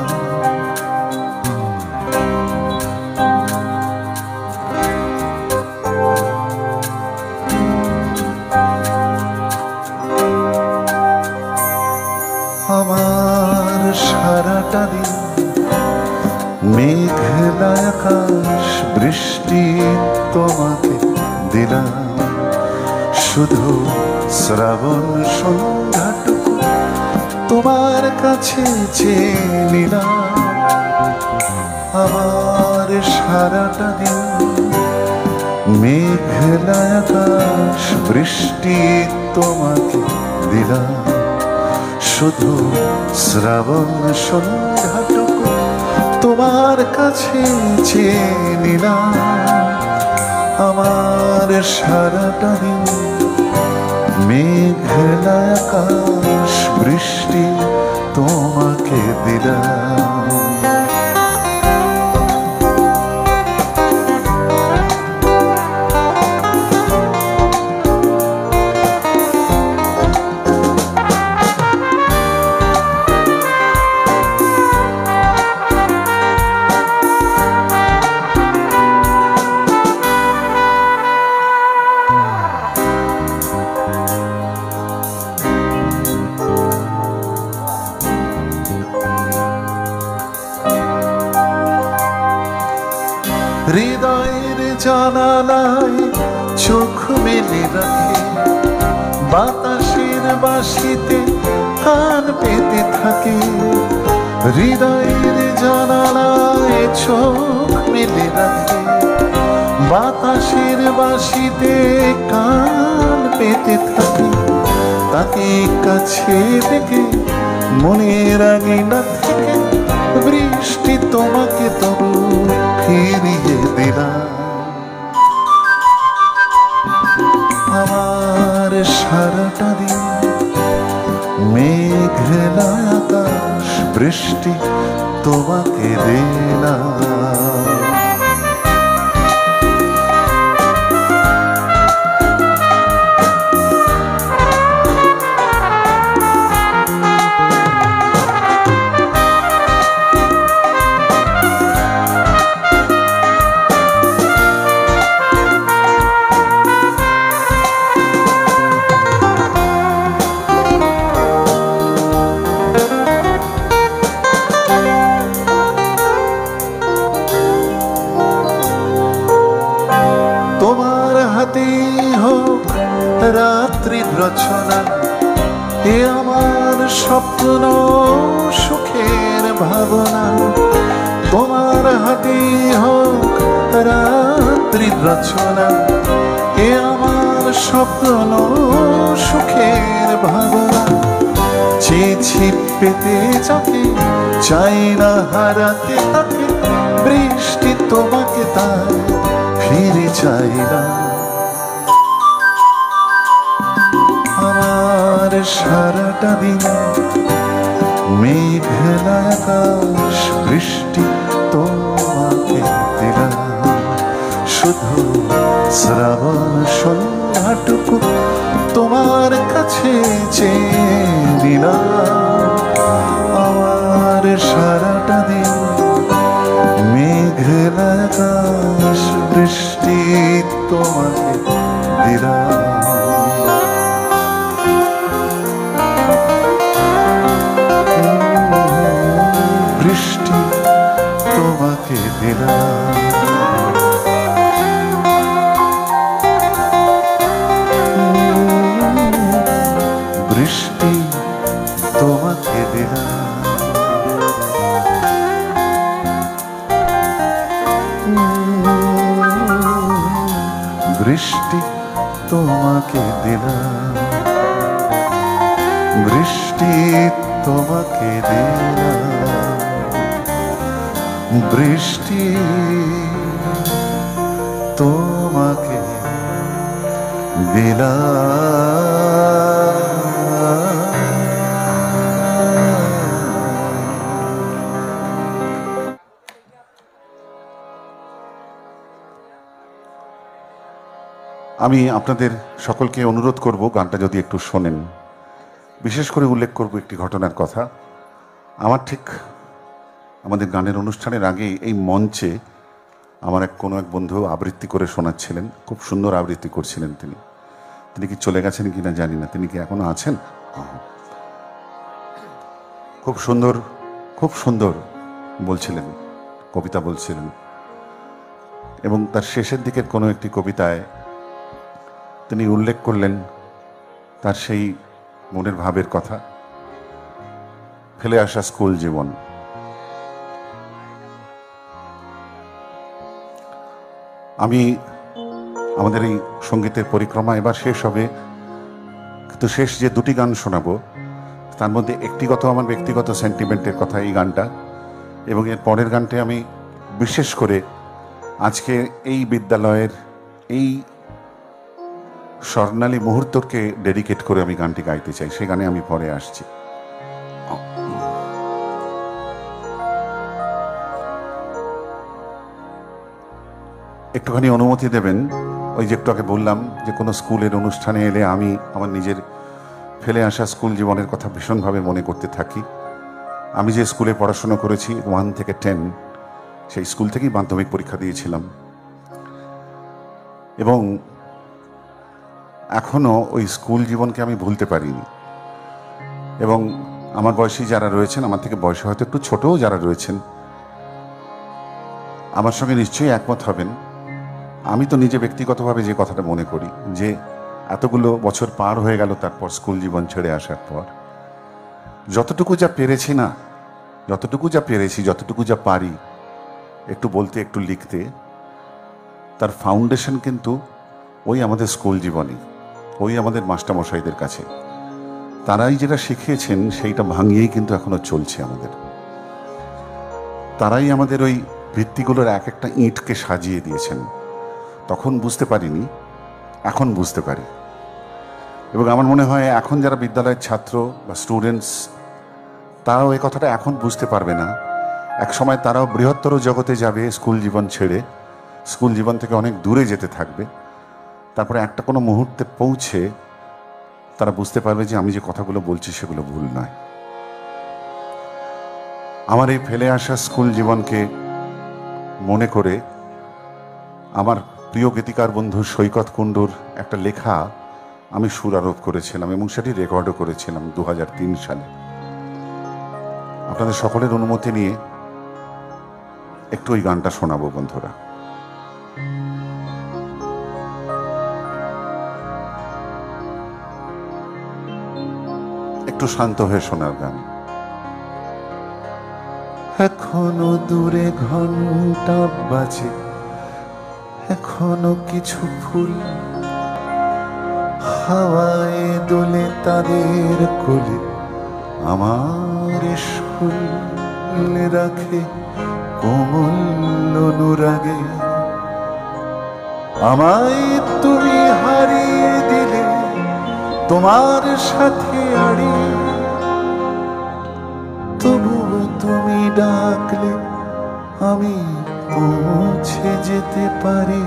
আমার সারাটা দিন মেঘলা আকাশ, বৃষ্টি তোমাকে দিলাম, শুধু শ্রাবণ সন্ধ্যাটুকু তোমার কাছে চেয়ে নিলাম। আমার সারাটা দিন মেঘলা আকাশ, বৃষ্টি তোমাকে দিলাম, শুধু শ্রাবণ সন্ধ্যাটুকু তোমার কাছে চেয়ে নিলাম। আমার সারাটা দিন মেঘলা আকাশ, বৃষ্টি তোমাকে দিলাম। হৃদয়ের জানালায় চোখ মেলে রাখে, বাতাসের বাঁশিতে কান পেতে থাকে। হৃদয়ের জানালায় চোখ মেলে রাখে, বাতাসের বাঁশিতে কান পেতে থাকে, তাকে কাছে দেখে মনের আঙিনা থেকে বৃষ্টি তোমাকে তবু ফিরিয়ে দিলাম। আমার সারাটা দিন মেঘলা আকাশ বৃষ্টি তোমাকে দিলাম। তোমার হাতে হোক রাত্রির রচনা, এ আমার স্বপ্ন সুখের ভাবনা। তোমার হাতে হোক রাত্রির রচনা, এ আমার স্বপ্ন সুখের ভাবনা। চেয়েছি পেতে যাকে, চাই না হারাতে তাকে, বৃষ্টি তোমাকে তাই ফিরে চাই না। আমার সারাটা দিন মেঘলা আকাশ বৃষ্টি তোমাকে দিলাম। শুধু শ্রাবণ সন্ধ্যাটুকু তোমার কাছে চেয়ে দিলাম। আমার সারাটা দিন মেঘলা আকাশ বৃষ্টি তোমাকে দিলাম। বৃষ্টি তোমাকে দিলাম। বৃষ্টি তোমাকে দিলাম। বৃষ্টি তোমাকে দিলাম। বৃষ্টি তোমাকে দিলাম। বৃষ্টি তোমাকে আমি আপনাদের সকলকে অনুরোধ করব গানটা যদি একটু শোনেন। বিশেষ করে উল্লেখ করব একটি ঘটনার কথা। আমার ঠিক আমাদের গানের অনুষ্ঠানের আগে এই মঞ্চে আমার এক কোনো এক বন্ধু আবৃত্তি করে শোনাচ্ছিলেন, খুব সুন্দর আবৃত্তি করছিলেন তিনি। তিনি কি চলে গেছেন কিনা জানি না, তিনি কি এখনো আছেন? খুব সুন্দর, খুব সুন্দর বলছিলেন, কবিতা বলছিলেন, এবং তার শেষের দিকের কোনো একটি কবিতায় তিনি উল্লেখ করলেন তার সেই মনের ভাবের কথা, ফেলে আসা স্কুল জীবন। আমি আমাদের এই সঙ্গীতের পরিক্রমা এবার শেষ হবে, কিন্তু শেষ যে দুটি গান শোনাবো তার মধ্যে একটিগত আমার ব্যক্তিগত সেন্টিমেন্টের কথা এই গানটা, এবং এর পরের গানটি আমি বিশেষ করে আজকে এই বিদ্যালয়ের এই স্বর্ণালী মুহূর্তকে ডেডিকেট করে আমি গানটি গাইতে চাই। সে গানে আমি পরে আসছি। একটুখানি অনুমতি দেবেন। ওই যে একটু আগে বললাম যে কোনো স্কুলের অনুষ্ঠানে এলে আমি আমার নিজের ফেলে আসা স্কুল জীবনের কথা ভীষণভাবে মনে করতে থাকি। আমি যে স্কুলে পড়াশোনা করেছি ওয়ান থেকে টেন, সেই স্কুল থেকেই মাধ্যমিক পরীক্ষা দিয়েছিলাম, এবং এখনও ওই স্কুল জীবনকে আমি ভুলতে পারিনি। এবং আমার বয়সী যারা রয়েছেন, আমার থেকে বয়সে হয়তো একটু ছোটও যারা রয়েছেন, আমার সঙ্গে নিশ্চয়ই একমত হবেন। আমি তো নিজে ব্যক্তিগতভাবে যে কথাটা মনে করি যে এতগুলো বছর পার হয়ে গেল তারপর স্কুল জীবন ছেড়ে আসার পর যতটুকু যা পেরেছি না, যতটুকু যা পেরেছি, যতটুকু যা পারি একটু বলতে, একটু লিখতে, তার ফাউন্ডেশন কিন্তু ওই আমাদের স্কুল জীবনে, ওই আমাদের মাস্টারমশাইদের কাছে। তারাই যেটা শিখিয়েছেন সেইটা ভাঙিয়েই কিন্তু এখনো চলছে আমাদের। তারাই আমাদের ওই ভিত্তিগুলোর এক একটা ইঁটকে সাজিয়ে দিয়েছেন। তখন বুঝতে পারিনি, এখন বুঝতে পারি। এবং আমার মনে হয় এখন যারা বিদ্যালয়ের ছাত্র বা স্টুডেন্টস, তারাও এই কথাটা এখন বুঝতে পারবে না। এক সময় তারাও বৃহত্তর জগতে যাবে, স্কুল জীবন ছেড়ে স্কুল জীবন থেকে অনেক দূরে যেতে থাকবে। তারপরে একটা কোনো মুহূর্তে পৌঁছে তারা বুঝতে পারবে যে আমি যে কথাগুলো বলছি সেগুলো ভুল নয়। আমার এই ফেলে আসা স্কুল জীবনকে মনে করে আমার প্রিয় গীতিকার বন্ধু সৈকত কুণ্ডুর একটা লেখা আমি সুর আরোপ করেছিলাম এবং সেটি রেকর্ডও করেছিলাম দু হাজার তিন সালে। আপনাদের সকলের অনুমতি নিয়ে একটু ওই গানটা শোনাবো বন্ধুরা। একটু শান্ত হয়ে শোনার গান। এখনো দূরে ঘন্টা বাজে, এখনো কিছু ফুল হাওয়ায় দোলে তাদের কোলে। আমার স্কুল রাখে কোমল অনুরাগে। আমায় তুমি হারিয়ে দিলে তোমার সাথে আড়ি, তবুও তুমি ডাকলে আমি পৌঁছে যেতে পারি,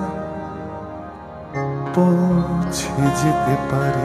পৌঁছে যেতে পারি।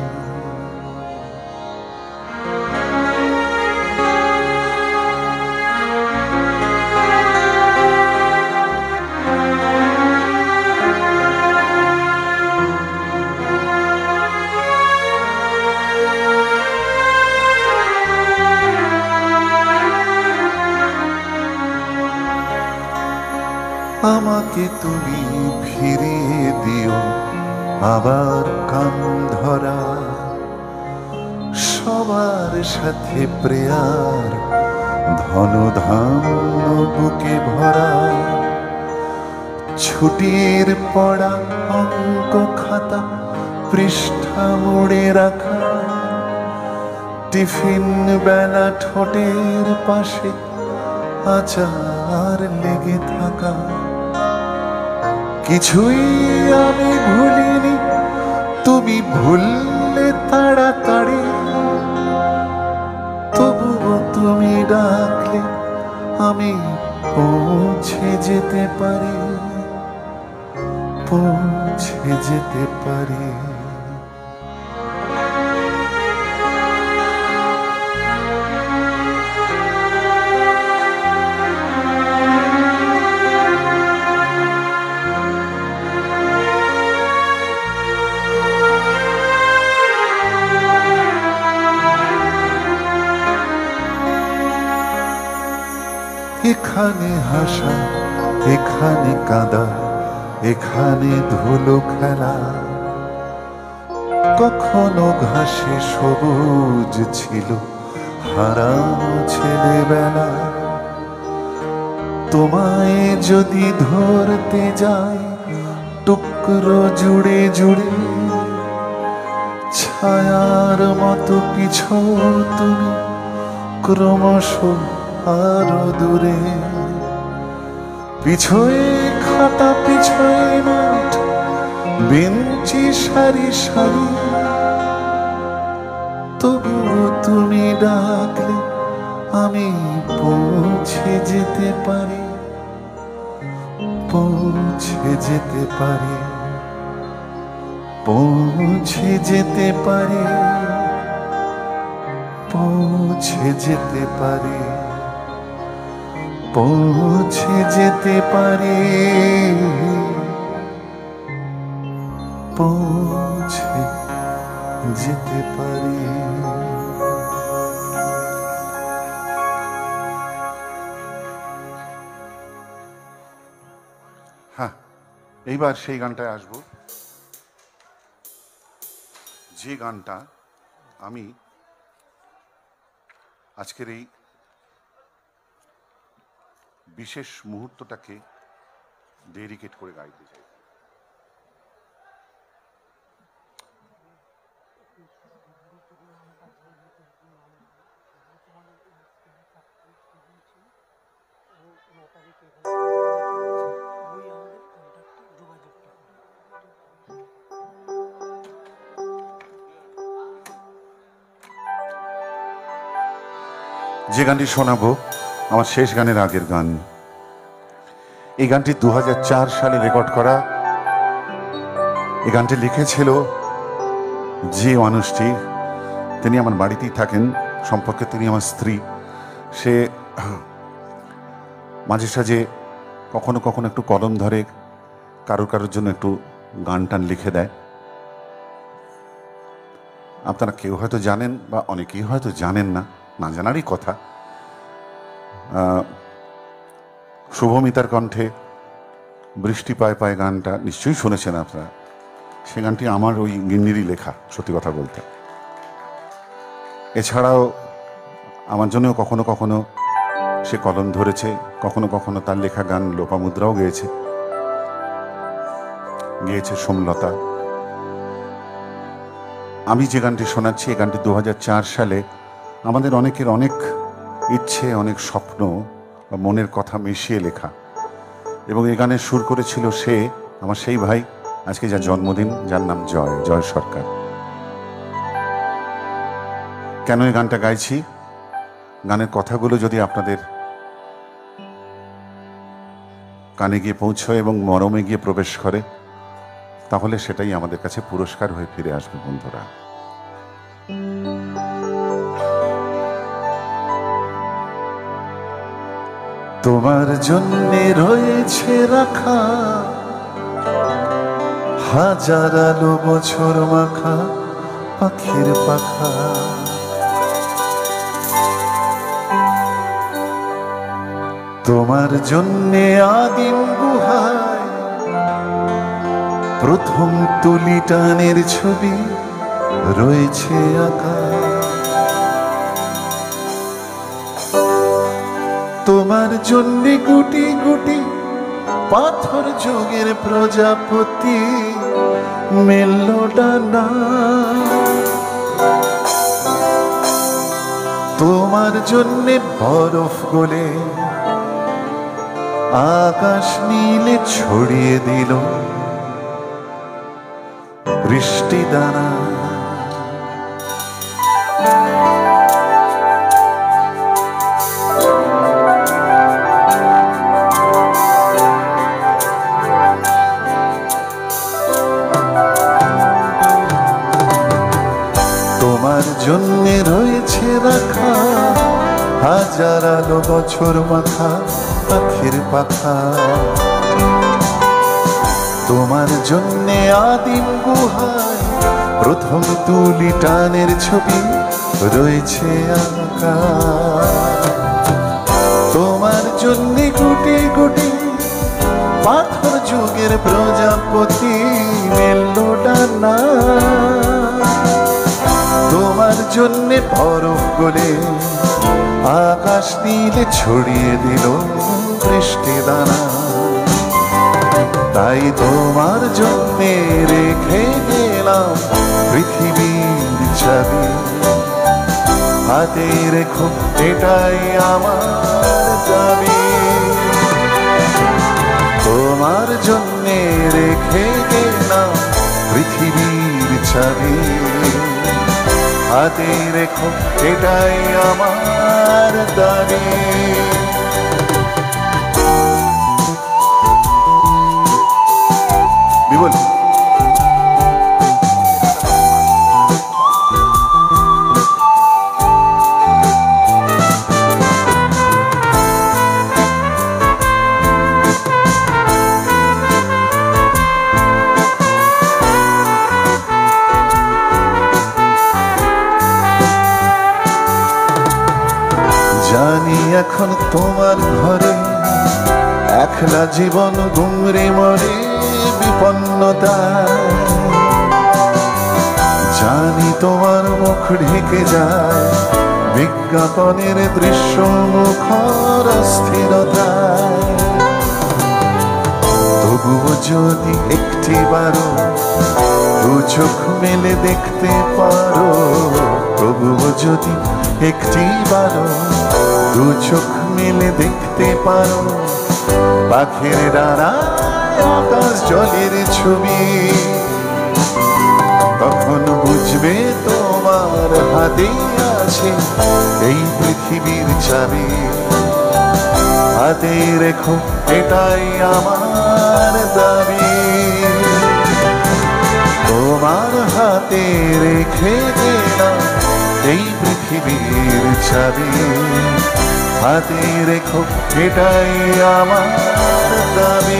আমাকে তুমি ফিরিয়ে দিও আবার কান ধরা, সবার সাথে প্রেয়ার ধনধান্য বুকে ভরা। ছুটির পড়া অঙ্ক খাতা পৃষ্ঠা মুড়ে রাখা, টিফিন বেলা ঠোঁটের পাশে আচার লেগে থাকা। কিছুই আমি ভুলিনি, তুমি ভুললে তাড়াতাড়ি, তবুও তুমি ডাকলে আমি পৌঁছে যেতে পারি, পৌঁছে যেতে পারি। এখানে হাসা, এখানে কাঁদা, এখানে ধুলো খেলা। কখনো ঘাসে সবুজ ছিল হারানো ছেলেবেলা। তোমায় যদি ধরতে যাই টুকরো জুড়ে জুড়ে, ছায়ার মতো পিছু তুমি ক্রমশ আরো দূরে। পিছয়ে খাতা পিছয়ে মাঠ, বেঞ্চি সারি সারি, তবুও তুমি ডাকলে আমি পৌঁছে যেতে পারি, পৌঁছে যেতে পারি, পৌঁছে যেতে পারি, পৌঁছে যেতে পারি, পৌঁছে যেতে পারি, পৌঁছে যেতে পারি। হ্যাঁ, এইবার সেই গানটায় আসবো, যে গানটা আমি আজকের এই বিশেষ মুহূর্তটাকে ডেডিকেট করে গাইতে চাই। যে গানটি শোনাবো আমার শেষ গানের আগের গান। এই গানটি দু হাজার চার সালে রেকর্ড করা। এই গানটি লিখেছিল যে মানুষটি, তিনি আমার বাড়িতেই থাকেন, সম্পর্কে তিনি আমার স্ত্রী। সে মাঝে সাঝে কখনো কখনো একটু কলম ধরে, কারোর কারোর জন্য একটু গান টান লিখে দেয়। আপনারা কেউ হয়তো জানেন বা অনেকেই হয়তো জানেন না, না জানারই কথা। শুভমিতার কণ্ঠে বৃষ্টি পায় পায় গানটা নিশ্চয়ই শুনেছেন আপনারা। সে গানটি আমার ওই গিন্নিরই লেখা, সত্যি কথা বলতে। এছাড়াও আমার জন্যও কখনো কখনো সে কলম ধরেছে, কখনো কখনো তার লেখা গান লোপামুদ্রাও গেয়েছে, গেয়েছে সোমলতা। আমি যে গানটি শোনাচ্ছি, এই গানটি দু হাজার চার সালে আমাদের অনেকের অনেক ইচ্ছে, অনেক স্বপ্ন বা মনের কথা মিশিয়ে লেখা। এবং এই গানের সুর করেছিল সে, আমার সেই ভাই, আজকে যার জন্মদিন, যার নাম জয়, জয় সরকার। কেন এই গানটা গাইছি? গানের কথাগুলো যদি আপনাদের কানে গিয়ে পৌঁছয় এবং মরমে গিয়ে প্রবেশ করে, তাহলে সেটাই আমাদের কাছে পুরস্কার হয়ে ফিরে আসবে বন্ধুরা। তোমার জন্যে রয়েছে রাখা হাজার আলো বছর মাখা পাখির পাখা। তোমার জন্যে আদিম গুহায় প্রথম তুলি টানের ছবি রয়েছে আঁকা। তোমার জন্যে গুটি গুটি পাথর যুগের প্রজাপতি মেলল ডানা। তোমার জন্যে বরফ গলে আকাশ নীলে ছড়িয়ে দিল বৃষ্টি দানা। তোমার জন্যে রয়েছে রাখা হাজার আলো বছর মাখা পাখির পাখা। তোমার জন্যে আদিম গুহায় প্রথম তুলি টানের ছবি রয়েছে আঁকা। তোমার জন্যে গুটি গুটি পাথর যুগের প্রজাপতি মেলল ডানা। তোমার জন্যে বরফ গলে আকাশ নীলে ছড়িয়ে দিল বৃষ্টি দানা। তাই তোমার জন্যে রেখে গেলাম পৃথিবীর চাবি। হাতে রেখো এটাই আমার দাবি। তোমার জন্যে রেখে গেলাম পৃথিবীর চাবি। হাতে রেখো এটাই আমার দাবি। বিবল জানি এখন তোমার ঘরে একলা জীবন গুমরে মরে বিপন্নতায়। জানি তোমার মুখ ঢেকে যায় বিজ্ঞাপনের দৃশ্য মুখর স্থিরতায়। তবুও যদি একটিবারও দু চোখ মেলে দেখতে পারো, তবুও যদি একটিবারও দু চোখ মেলে দেখতে পারো, পাখির ডানায় আকাশ জলের ছবি, তখন বুঝবে তোমার হাতেই আছে এই পৃথিবীর চাবি। হাতে রেখো এটাই আমার দাবি, তোমার হাতে রেখে গেলাম এই পৃথিবীর চাবি। হাতে রেখো এটাই আমার দাবি।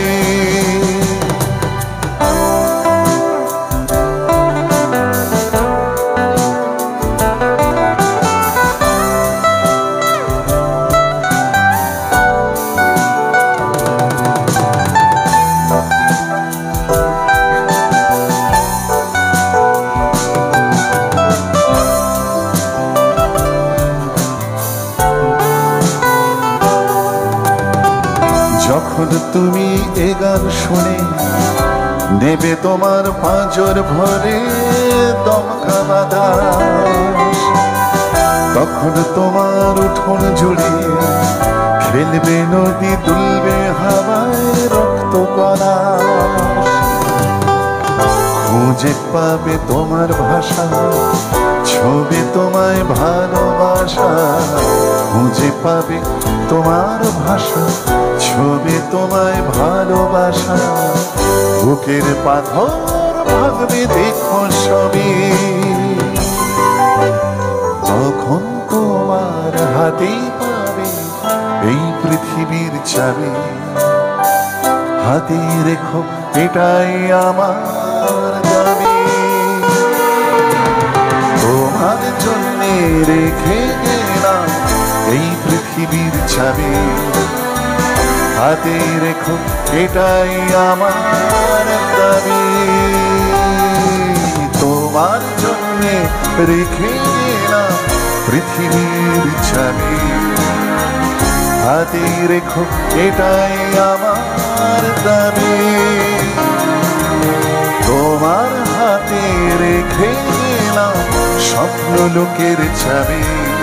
যখন তুমি এ গান শুনে নেবে তোমার পাঁজর ভরে দমকা বাতাস, তখন তোমার উঠোন জুড়ে খেলবে নদী, দুলবে হাওয়ায় রক্ত পলাশ। খুঁজে পাবে তোমার ভাষা, ছবি তোমায় ভালোবাসা। খুঁজে পাবে তোমার ভাষা, ছবি তোমায় ভালোবাসা। বুকের পাথর ভাববে দেখো সবই, তখন তোমার হাতেই পাবে এই পৃথিবীর চাবি। হাতে রেখো এটাই আমার দাবি, তোমার জন্যে রেখে গেলাম এই পৃথিবীর চাবি। হাতে রেখো এটাই আমার দাবি, তোমার জন্যে রেখে গেলাম পৃথিবীর চাবি। হাতে রেখো এটাই আমার দাবি, তোমার হাতে রেখে গেলাম স্বপ্ন লোকের চাবি।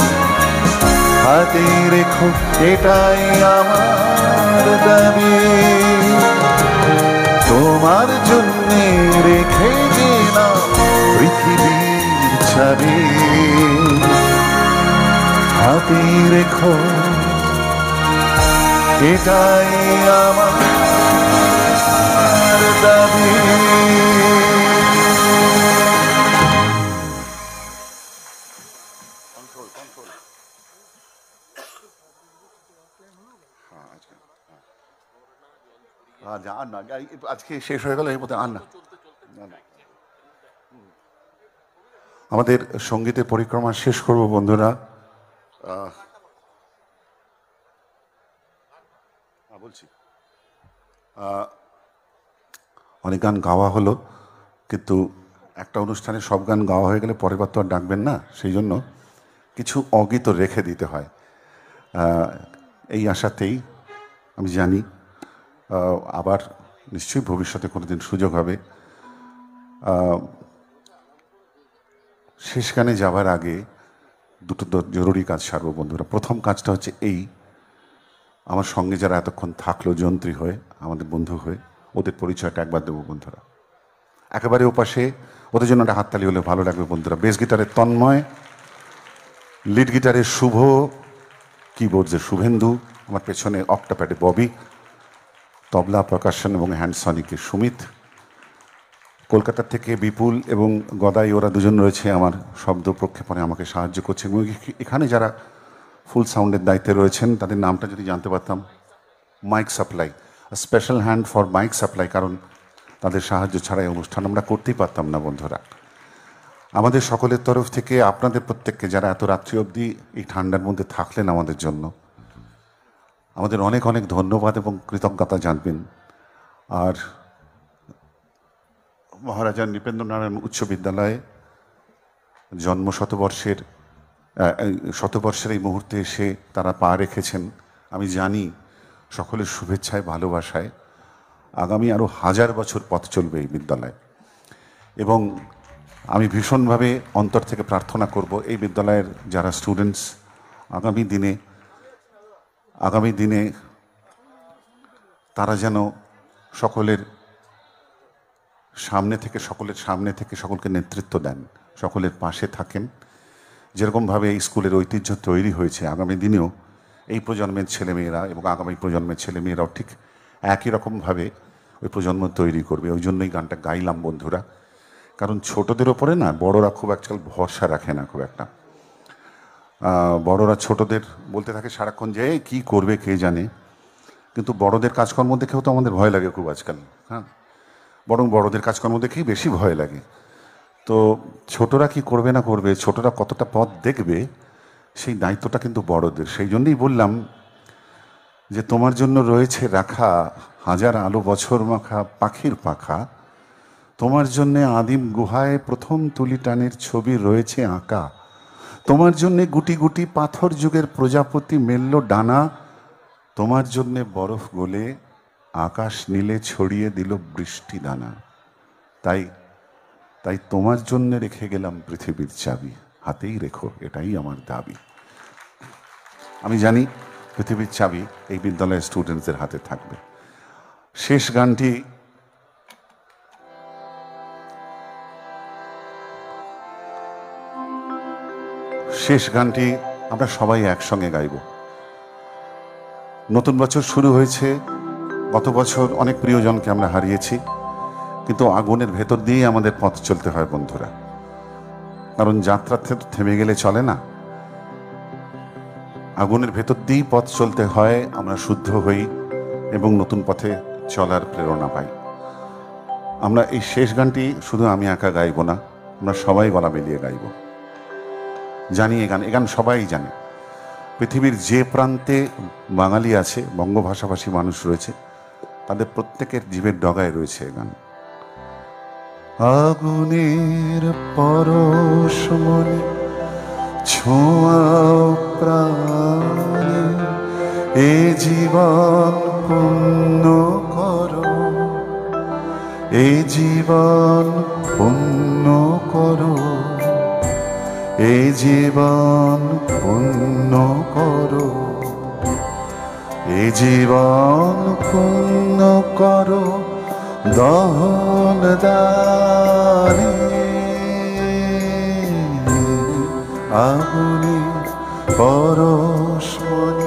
হাতে রেখো এটাই আমার দাবি, তোমার জন্যে রেখে গেলাম পৃথিবীর চাবি। হাতে রেখো এটাই আমার দাবি। আর না, আজকে শেষ হয়ে গেল, এর মধ্যে আর না। আমাদের সঙ্গীতের পরিক্রমা শেষ করব বন্ধুরা। বলছি অনেক গান গাওয়া হলো, কিন্তু একটা অনুষ্ঠানে সব গান গাওয়া হয়ে গেলে পরের বার তো আর ডাকবেন না, সেই জন্য কিছু অগীত রেখে দিতে হয়। এই আশাতেই আমি জানি আবার নিশ্চয়ই ভবিষ্যতে কোনোদিন সুযোগ হবে। শেষ গানে যাবার আগে দুটো জরুরি কাজ সারবো বন্ধুরা। প্রথম কাজটা হচ্ছে এই, আমার সঙ্গে যারা এতক্ষণ থাকলো যন্ত্রী হয়ে, আমাদের বন্ধু হয়ে, ওদের পরিচয়টা একবার দেবো বন্ধুরা। একেবারে ওপাশে ওদের জন্য একটা হাততালি হলে ভালো লাগবে বন্ধুরা। বেস গিটারের তন্ময়, লিড গিটারের শুভ, কিবোর্ডসের শুভেন্দু, আমার পেছনে অক্টাপ্যাডে ববি, তবলা প্রকাশন এবং হ্যান্ডসনিকের সুমিত, কলকাতা থেকে বিপুল এবং গদাই, ওরা দুজন রয়েছে আমার শব্দ প্রক্ষেপণে আমাকে সাহায্য করছে। এবং এখানে যারা ফুল সাউন্ডের দায়িত্বে রয়েছেন তাদের নামটা যদি জানতে পারতাম। Mic supply, special hand for mic supply, কারণ তাদের সাহায্য ছাড়া এই অনুষ্ঠান আমরা করতেই পারতাম না বন্ধুরা। আমাদের সকলের তরফ থেকে আপনাদের প্রত্যেককে, যারা এত রাত্রি অবধি এই ঠান্ডার মধ্যে থাকলেন আমাদের জন্য, আমাদের অনেক অনেক ধন্যবাদ এবং কৃতজ্ঞতা জানবেন। আর মহারাজা নৃপেন্দ্রনারায়ণ উচ্চ বিদ্যালয়ে জন্ম শতবর্ষের শতবর্ষের এই মুহূর্তে এসে তারা পা রেখেছেন। আমি জানি সকলের শুভেচ্ছায় ভালোবাসায় আগামী আরও হাজার বছর পথ চলবে এই বিদ্যালয়। এবং আমি ভীষণভাবে অন্তর থেকে প্রার্থনা করব এই বিদ্যালয়ের যারা স্টুডেন্টস আগামী দিনে আগামী দিনে তারা যেন সকলের সামনে থেকে সকলের সামনে থেকে সকলকে নেতৃত্ব দেন, সকলের পাশে থাকেন। যেরকমভাবে এই স্কুলের ঐতিহ্য তৈরি হয়েছে, আগামী দিনেও এই প্রজন্মের ছেলেমেয়েরা এবং আগামী প্রজন্মের ছেলেমেয়েরাও ঠিক একই রকমভাবে ওই প্রজন্ম তৈরি করবে। ওই জন্যই গানটা গাইলাম বন্ধুরা, কারণ ছোটদের ওপরে না বড়রা খুব একচুয়াল ভরসা রাখে না খুব একটা। বড়রা ছোটদের বলতে থাকে সারাক্ষণ যে কি করবে কে জানে, কিন্তু বড়দের কাজকর্ম দেখেও তো আমাদের ভয় লাগে খুব আজকাল। হ্যাঁ, বরং বড়দের কাজকর্ম দেখেই বেশি ভয় লাগে। তো ছোটরা কি করবে না করবে, ছোটরা কতটা পথ দেখবে, সেই দায়িত্বটা কিন্তু বড়দের। সেই জন্যই বললাম যে তোমার জন্য রয়েছে রাখা হাজার আলো বছর মাখা পাখির পাখা, তোমার জন্যে আদিম গুহায় প্রথম তুলি টানের ছবি রয়েছে আঁকা, তোমার জন্যে গুটি গুটি পাথর যুগের প্রজাপতি মেলল ডানা, তোমার জন্যে বরফ গলে আকাশ নীলে ছড়িয়ে দিল বৃষ্টি দানা। তাই তাই তোমার জন্য রেখে গেলাম পৃথিবীর চাবি, হাতেই রেখো এটাই আমার দাবি। আমি জানি পৃথিবীর চাবি এই বিদ্যালয়ের স্টুডেন্টসদের হাতে থাকবে। শেষ গানটি শেষ গানটি আমরা সবাই একসঙ্গে গাইব। নতুন বছর শুরু হয়েছে, গত বছর অনেক প্রিয়জনকে আমরা হারিয়েছি, কিন্তু আগুনের ভেতর দিয়েই আমাদের পথ চলতে হয় বন্ধুরা, কারণ যাত্রা থেমে গেলে চলে না। আগুনের ভেতর দিয়েই পথ চলতে হয়, আমরা শুদ্ধ হই এবং নতুন পথে চলার প্রেরণা পাই। আমরা এই শেষ গানটি শুধু আমি একা গাইব না, আমরা সবাই গলা মিলিয়ে গাইব। জানি এ গান এ গান সবাই জানে। পৃথিবীর যে প্রান্তে বাঙালি আছে, বঙ্গভাষাভাষী মানুষ রয়েছে, তাদের প্রত্যেকের জীবের ডগায় রয়েছে এ গান। আগুনের পরশমণি ছোঁয়াও প্রাণে, এ জীবন পূর্ণ করো, এ জীবন পূর্ণ করো, এ জীবন পূর্ণ করো, এ জীবন পূর্ণ করো দহন দানে, আগুনে পরশমণি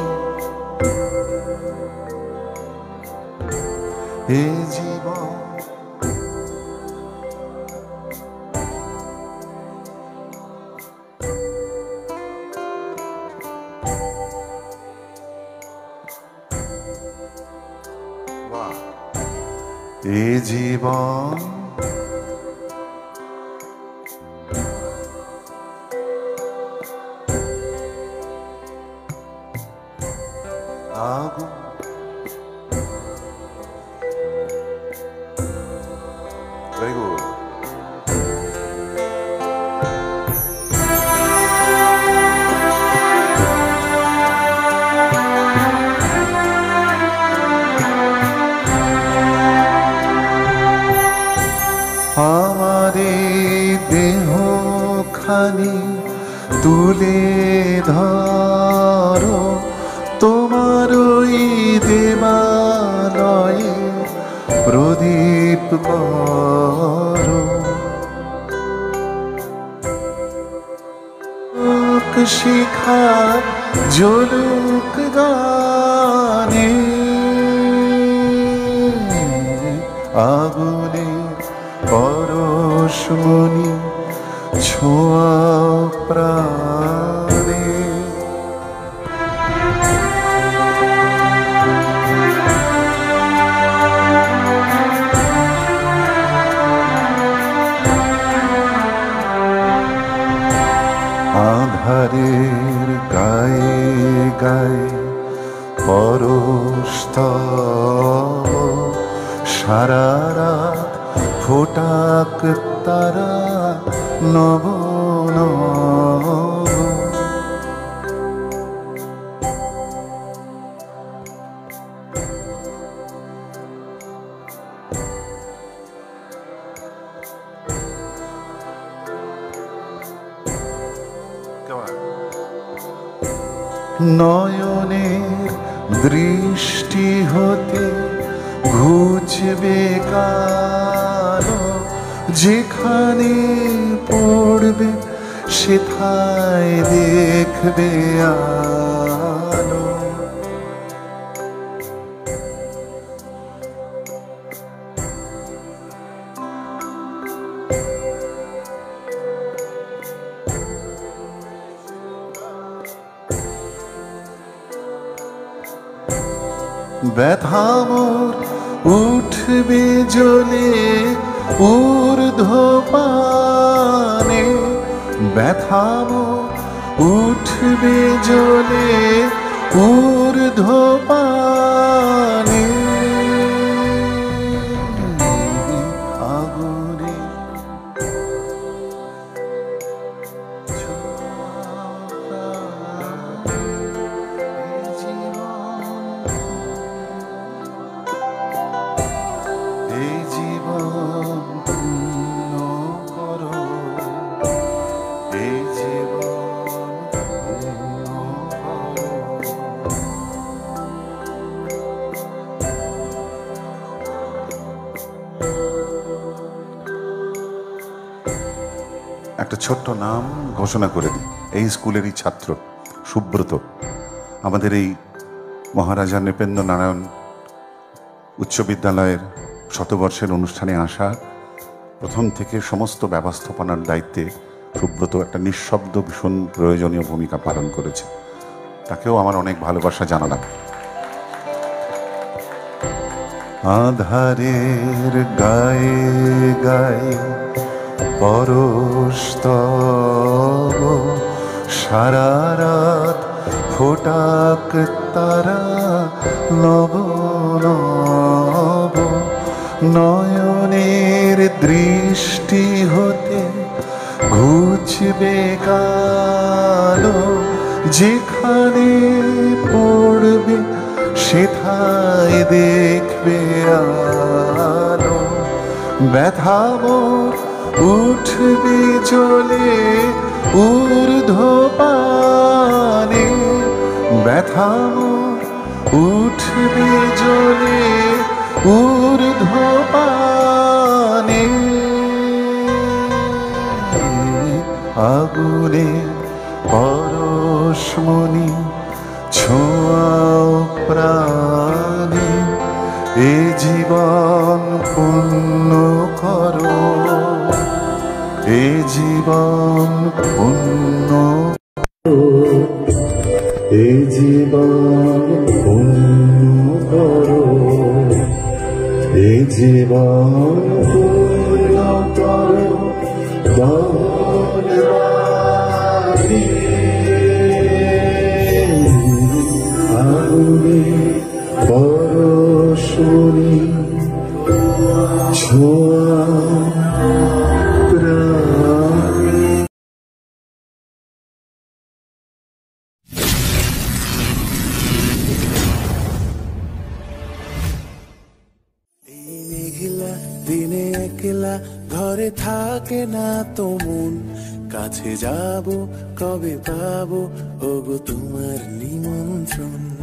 এ জীবন। এ জীবন আগুন ভেরি গুড। আমারে দেহ খানি তুলে ধরো, তোমার ওই দেবালয়ে প্রদীপ করো, শিখা জ্বলুক গানে, আগুনে পরশমণি ছোঁয়াও প্রাণে, আধারের গায়ে গায়ে পরশ তব, সারা রাত ফোটাক তারা নব নব, নয়নের দৃষ্টি হতে ঘুচবে কালো, যেখানে পড়বে সেথায় দেখবে আলো। ব্যথা মোর উঠবে জ্বলে ঊর্ধ্বপানে, ব্যথা মোর উঠবে জ্বলে ঊর্ধ্বপানে। আগুনে এই জীবন পূর্ণ করো, এই জীবন পূর্ণ করো। একটা ছোট্ট নাম ঘোষণা করে দিই। এই স্কুলেরই ছাত্র সুব্রত আমাদের এই মহারাজা নৃপেন্দ্র নারায়ণ উচ্চ বিদ্যালয়ের শতবর্ষের অনুষ্ঠানে আসা, প্রথম থেকে সমস্ত ব্যবস্থাপনার দায়িত্বে সুব্রত একটা নিঃশব্দ ভীষণ প্রয়োজনীয় ভূমিকা পালন করেছে। তাকেও আমার অনেক ভালোবাসা জানালাম। আধারের গায়ে গায়ে পরস্তব, সারা রাত ফোটাক তারা নব নব। নয়নের দৃষ্টি হতে ঘুচবে কালো, যেখানে পড়বে সেথায় দেখবে আলো। ব্যথা মোর উঠবে চলে ঊর্ধ্বপানে, ব্যথা মোর উঠবে জ্বলে ঊর্ধ্বপানে। আগুনে পরশমণি ছোঁয়াও প্রাণে, এ জীবন পূর্ণ করো, এ জীবন পূর্ণ করো, এ জীবন পূর্ণ করো, এ জীবন পূর্ণ করো। বলবানি আগুনে পরশমণি ছোঁয়া প্রাণে। এই মেঘলা দিনে একলা ঘরে থাকে না তো মন, কাছে যাব কবে পাবো ওগো তোমার নিমন্ত্রণ।